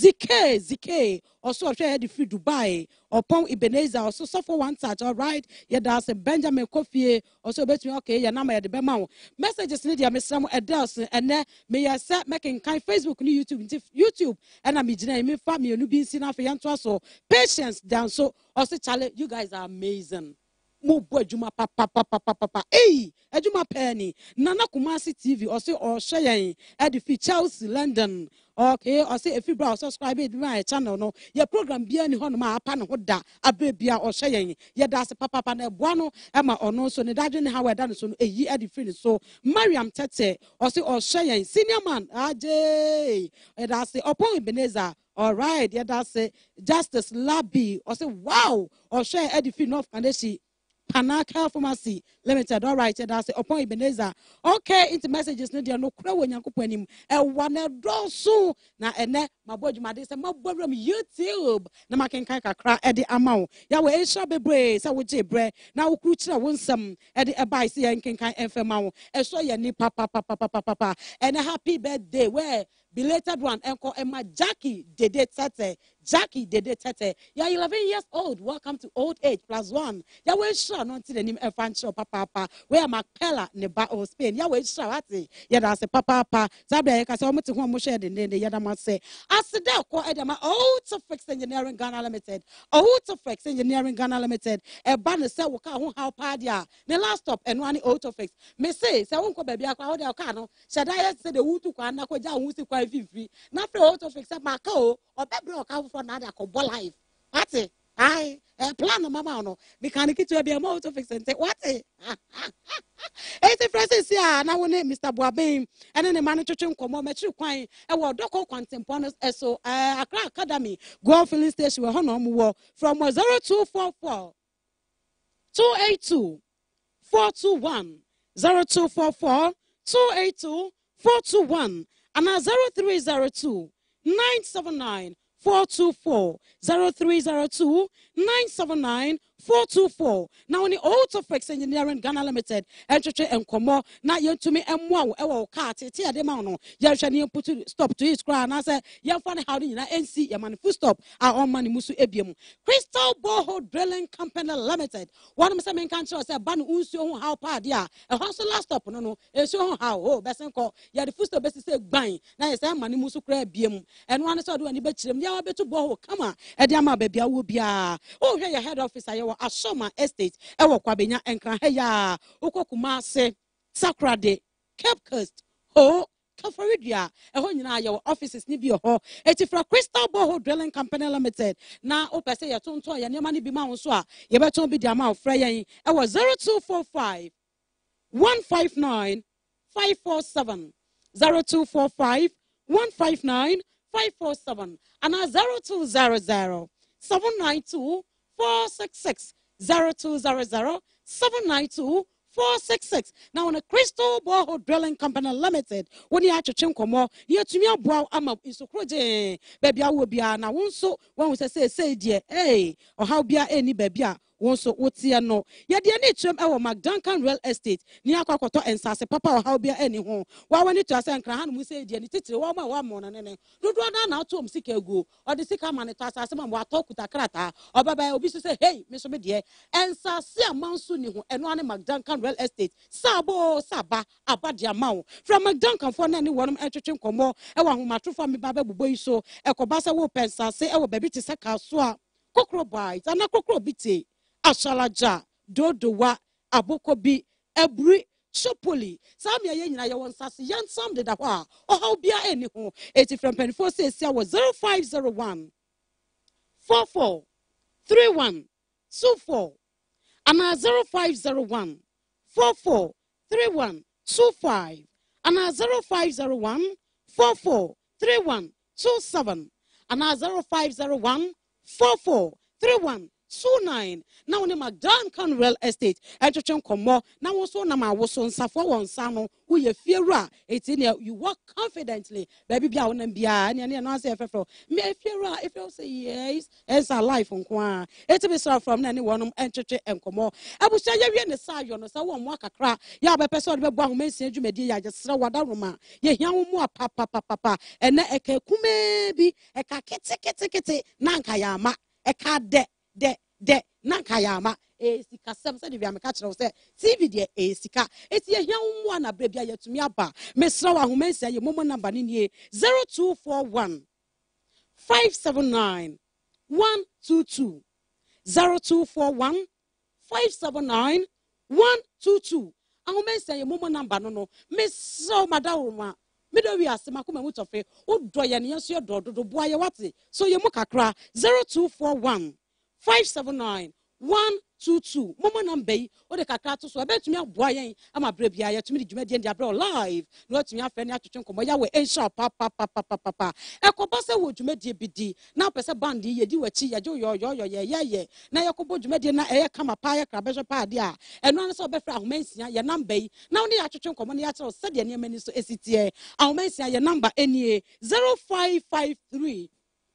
zk zk also share Edify Dubai upon Ebenezer also suffer one touch all right yeah that's a Benjamin Kofi also obetumi okay ya number ya de bema messages ni dia mesram adults ene me ya set making kind Facebook ni YouTube YouTube and am gina me family no bi nsi na fa yanto so patience down so also Charlie you guys are amazing. Mubo Juma papa papa papa papa hey Ejuma Penny Nana Kumasi T V or say or share Edify Chelsea London okay or say if you browse subscribe to my channel no your program be any hono ma apa no hoda abebia or share ye that's papa papa na buano ema ono so ne dadwe ne how we done so eyi Edify so Mariam Tete or say or share senior man aje that's upon Ebenezer. All right yeah that's Justice Labi or say wow or share Edify North Kandeshi Panaka Pharmacy Limited. All right, that's it. Upon Ebenezer. Okay, into messages. Nadia no crow when you put him. A one a draw soon. Now, and then my boy, my days, and my boy, YouTube. Now, I can cry at the amount. Yahweh, a shabby brace. I would say bread. Now, Kucha wants some at the abyss and can kind of amount. And so, you need papa, papa, papa, papa. And a happy birthday. Where? Belated one, Uncle Emma Jackie Dede Tete. Jackie Dede Tete. You're eleven years old. Welcome to old age plus one. Yahweh sure not to the name of Fancho Papa Papa. Where Macpella Neba or Spain. Yahweh sure at it. Yada say Papa Papa. Sabia Casomo to one more share the name the Yadama say. As the Del call Edama Autofix Engineering Ghana Limited. Autofix Engineering Ghana Limited. A banner say Waka how padia. The last stop and one Autofix. Me say, say Uncle Baby Akao Cano. Shadaya said the Wutu Kana Koja Wusi Kwa Fifi. Not for Autofix at Macao or Baby Akao for another Kobo life. What's it? I plan no mama no mechanic to be a motor fix and say what eh eighty Francis here now we name Mister Boabin and then the manager chum come metri kwan e wo doko contemporaneous so uh Accra Academy go filling station we hono mu from zero two four four two eight two, four two one, zero two four four, two eight two, four two one, and zero three zero two, nine seven nine, four two four, zero three zero two, nine seven nine, four two four. Now, when the Autofix Engineering Ghana Limited, Entertain and Como, now you to me and wow, ewo cat, tia de mano, Yashani put stop to his crown. I said, Yan funny how do you know N C, your man, full stop, our own money, Musu Ebium. Crystal Borehole Drilling Company Limited. One of my country said, Ban Uso, how part, yeah, a house last stop, no, no, a show how, oh, best and call, yeah, the full stop best say, bang, now it's a money, Musu Crab Bium, and one is do any bet him, yeah, bet to borrow, come on, a dama baby, I will be a, oh, here your head office, I will Ashoma Estate, Ewa Kwabenya, and Kraheya, Okokumase, Sakrade, Cape Coast, Ho, Kafaridia, a home your offices, Nibio Ho, it's for Crystal Borehole Drilling Company Limited. Now, Opa say, Ton Toy, and your money be Mounswa, you better be the amount of Freya, I was zero two four five, one five nine, five four seven, zero two four five, one five nine, five four seven, and a zero two zero zero, seven nine two, four six six, zero two zero zero, seven nine two, four six six. Now, on a Crystal Borehole Drilling Company Limited, when you have to chink more, you to me a bow, I'm up in so cruddy. Baby, I will be an I won't so when we say, say, dear, hey, or how be any baby. One so what's here no. Ya dear nature our McDuncan Real Estate, near Kokoto and Sasse Papa or how be any home. Why when it was and Crahan we say dear Nitty one one more and then. No do now to him sick go or the sick man it was as someone will talk with a crata or Baba will be to say, hey, Mister Media, and Sasse a monsoon and one McDuncan Real Estate. Sabo Saba Abadia Mau from McDuncan for any one entertain como, a one who matru for me Baba boy so a cobasa will pen say our baby to sack our swa. Cockro bites and a cockro bitty. Ashalaja, Dodowa, Abokobi, Ebri, Chopoli, Samia Yena, your one sassy, young some did a while, or how be any home. eighty from Penny four says, I was zero five zero one, four four, three one, two four, and a zero five zero one, four four, three one, two five, and a zero five zero one, four four, three one, two seven, and a zero five zero one, four four, three one, two nine. Now on the McDuncan Real Estate, Entertain Como, now also Nama was on Safo on Sano, who you fear, it's in there, you walk confidently, baby, be out and be and I say, may fear, if you say yes, it's a life on Qua. It's a bit from anyone, Entertain and Como. I will say, you're in the side, you know, so one walk a crack, yeah, but person, but one may say, you may dear, just throw what aroma, ye young more papa, papa, and a kumebi, a kakete, kete, kete, Nankayama, a card de, de. De Nankayama, a sika some said if I'm a catcher, say, T V de a sika. It's a young one, a baby yet to me about Miss Rawa who may say your moment number in here zero two four one five seven nine one two two zero two four one five seven nine one two two. I may say your moment number no no Miss So Madama. Middle we are Semakuma Mutofe, O Doyan, yes, your daughter, do boy, what's it? So you mock a cry zero two four one. Five seven nine one two two. Mama number or the Kakato. So I bet me a boy. I'm a brave yah to me. You made the abroad live. Not me a friend to chunk of my way. And sharp papa papa papa. A copasa would you made the B D. Now, Pesa Bandy, you do a chia, do your yo yo yeah yeah. Now your cobo you made the air come a pie, crabeja padia. And one saw Befra Mensia, your number. Now the actual common yato said your name is to S T A. I'll mention your number any zero five five three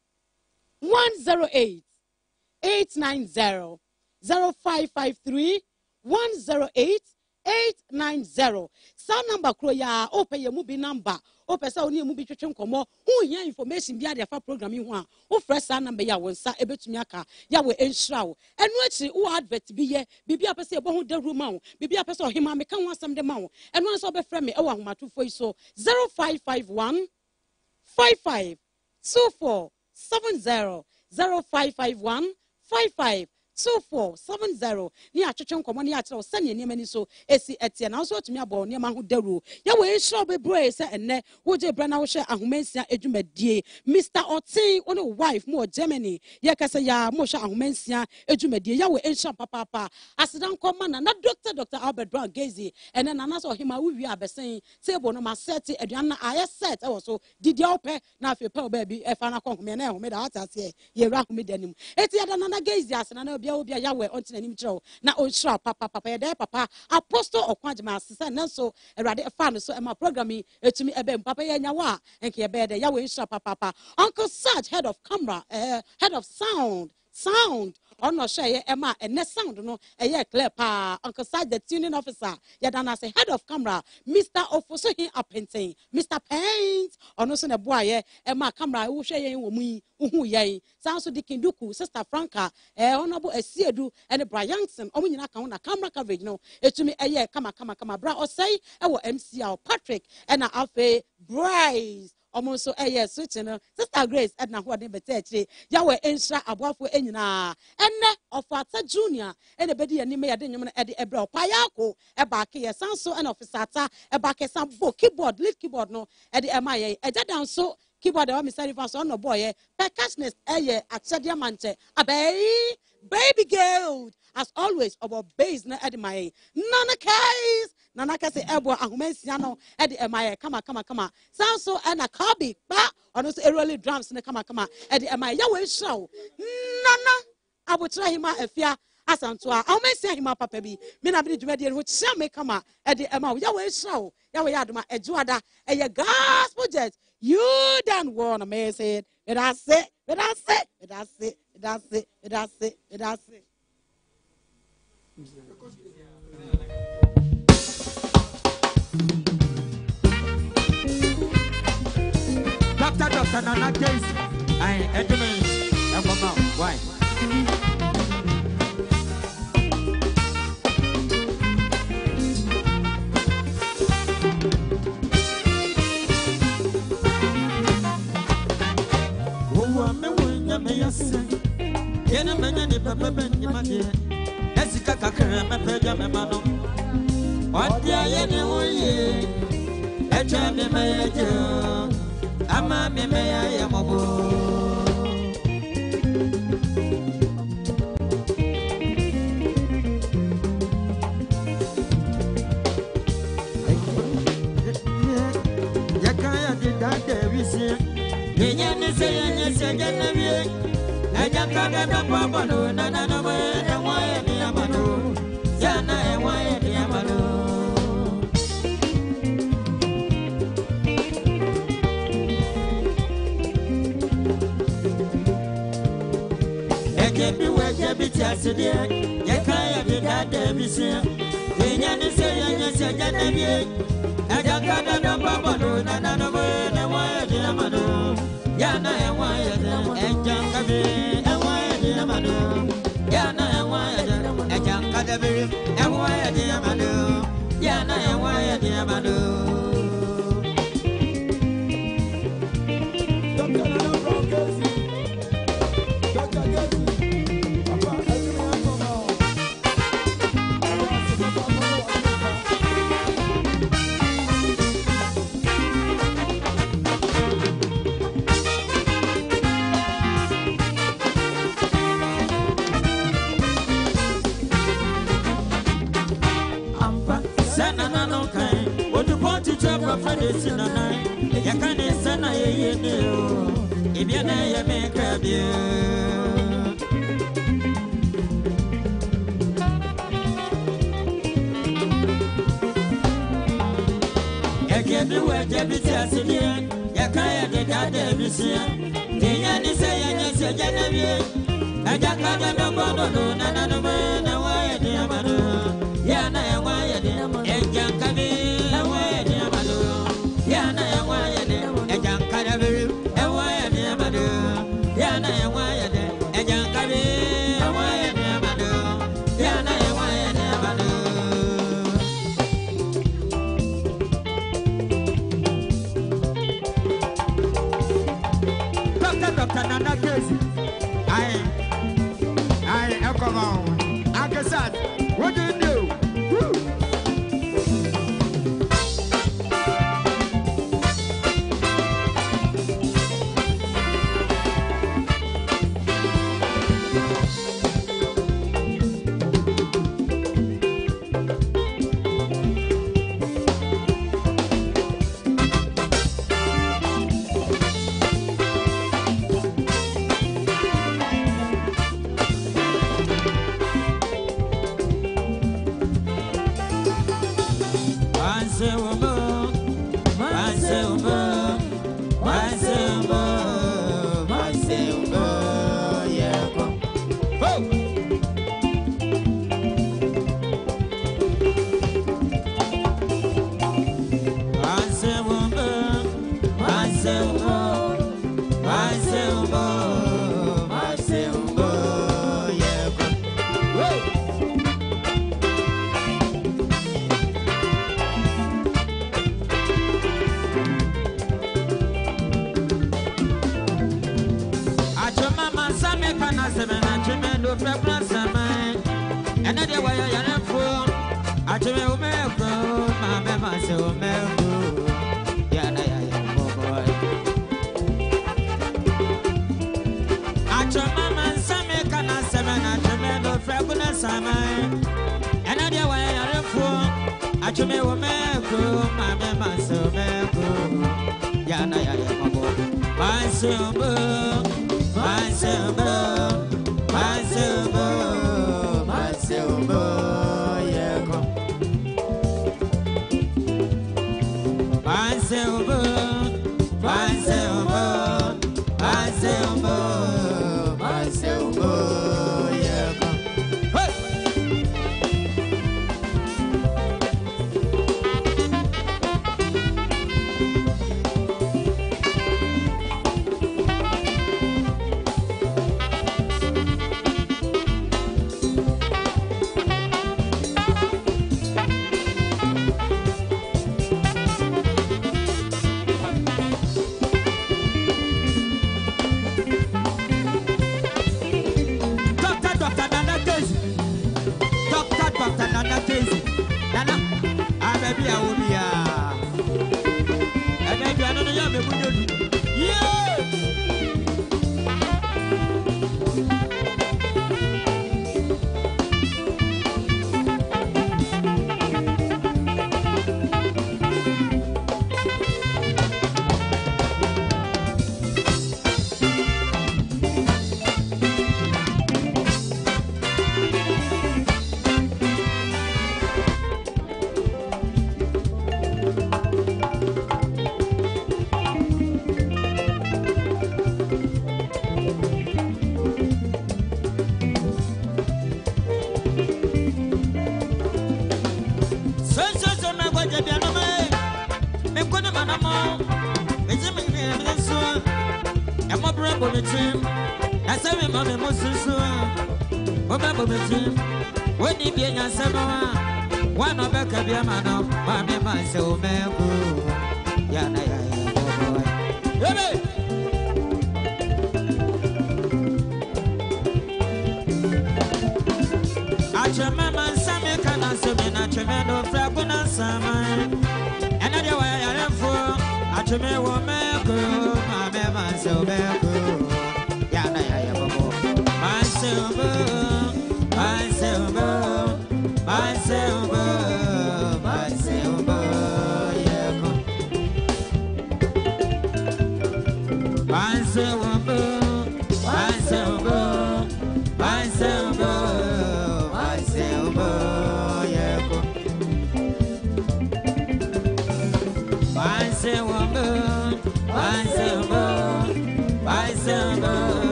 one zero eight. eight nine zero zero five five three one zero eight eight nine zero. Sa number kroya open your movie number. Open sa oni movie twetwe nkomo. Who hear information bia dey fa program yi ho a. Wo fresh sa number ya won sa ebetumi aka. Ya we ensura wo. Enu achi wo advert bi ye. Bibia pese ebo ho da room ma wo. Bibia pese ohima me kan ho asem de ma wo. Enu anso be frɛ me e wa homatofo yi so zero five five one five five two four seven zero zero five five one Five five two four seven zero. Near Chachon Common Yatra, Sunny near many so esi etian also to me about near Mahu Deru. Ya way shall be brace and ne would you brand out share a humensia edume die. Mister Otin on a wife more Germany. Yakasaya Mosha Humensia edume die. Ya way ensha papa. As don't come man, not Doctor Doctor Albert Brown Gazy. And then another him I will be a saying, say Bonoma set it, Adriana I set also. Did you pay now if you pay baby if I come me now made out as ye, ye rock me denim. Etiana Gazy as and I know bia obi ya we onti nanim kyerɛ na onhira papa papa ya papa apostle okwanjema asesa nanso awurade fa no so e ma program yi etumi ebe papa ya nyawa enke ye be de ya we nhira papa papa Uncle Sarge, head of camera uh, head of sound sound on no share Emma and next sound no a year clear pa Uncle Sarge, the tuning officer yadana say head of camera Mister Ofosohin Apenting Mister Paint on also na boy Emma camera who share yen wo mu hu yen sound so dikinduku Sister Franca eh honorable Esiedu and Brianson omo nyina kan na camera coverage no etumi a year kama kama kama bra o say e wo M C L Patrick and na afa Bryce almost so eh yes switching Sister Grace Edna who dey better yawe ensha aboafo enyina enne ofata junior ene bedi ani me yade nyum e de ebra opayako e ba ke ye sanso en officer ta e ba ke sambo keyboard lead keyboard no e de ema ye e jadan so keyboard e wa misari fa so no boy percussionist eh ye akshadia manche abey baby girl as always about bass na e de my nana case nana kase ebo ahomansia no e de ema ye kama kama kama sanso e na kabi ba ono so early drums na kama kama e de ema ya we show nana abotra hima afia asanto a ahomansia hima papa bi me na bi dwuma de ho chia me kama e de ema ya we show ya we adoma ejuada e ye gospel jet you don't want to miss it it I say it I say it I say it I say it I say it I say Doctor, doctor, Nana case. I eduming. I come out. Why? Oh, I'm a winner, may I say? Get a man in Papa Benny, my dear. Esika kakra me pega me mano. Odi aye ne oye. Echa me me ejo. Ama me me aye mobo. Ya kaya di dade wisi. Yenya ne se yenya se gena wi. Eja kaga da baba no na na na we na wa ye ni amano. Ya na e wa ye ni amano. Ekebi we kebi ti asede ye kaya di dade bisi. Yenya ni se yenya se gena wi. Eja kaga da baba no na na na we na wa ye ni amano. Ya na e wa ye ni eja kabi. Yana and wire, a junk at the very and wire, dear Madu. Yana and wire, dear Madu. Ya kane sana ye ne o ebia na ye me krabie Ekebi we jebi ti asile ya kaya de dade bisia Tinya ni se ye nye se jana wie Aja kaga no bono no na na no me na wa ye di amado Ya na ye wa ye di Eja kabi na wa ye di amado Ya na ye wa ye di Eja kabi e wa ye di amado Ya na ye wa ye di Eja kabi e wa ye di amado Ya na ye wa ye di amado Doctor, Doctor Nana Casey. I, I, come on. Uncle Sad, what do you do? Woo. frequent summer. Another way I am for. I tell you, my member, so Melbourne. Yeah, I am boy. I tell Mamma, some can I seven at the member, frequent summer. Another way I am for. I tell you, my member, so Melbourne. Yeah, I am boy. My silver, my silver, my silver, my silver, yeah, come. My silver, my silver, my silver, my silver, yeah, come.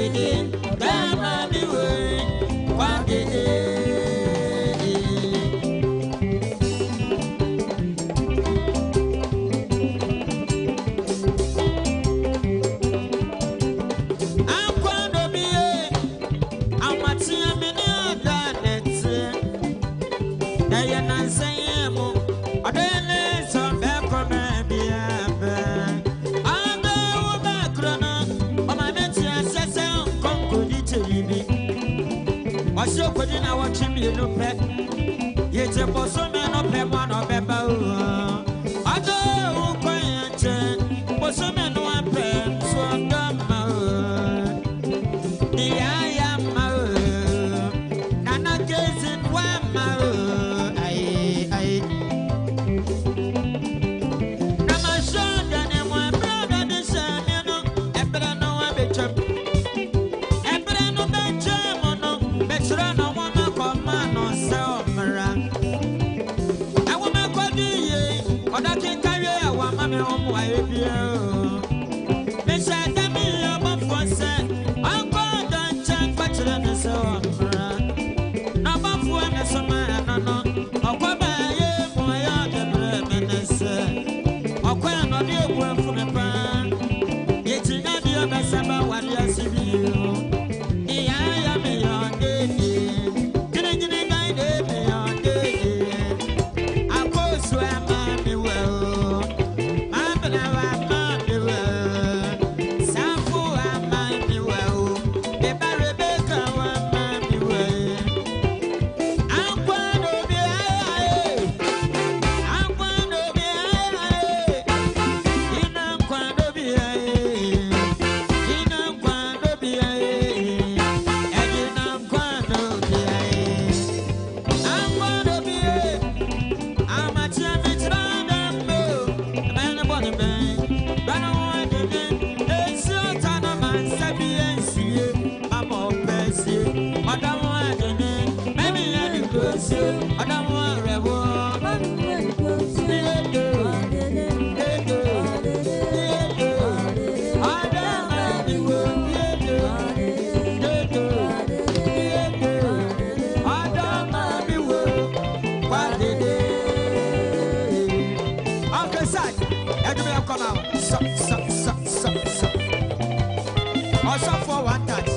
Also for one time.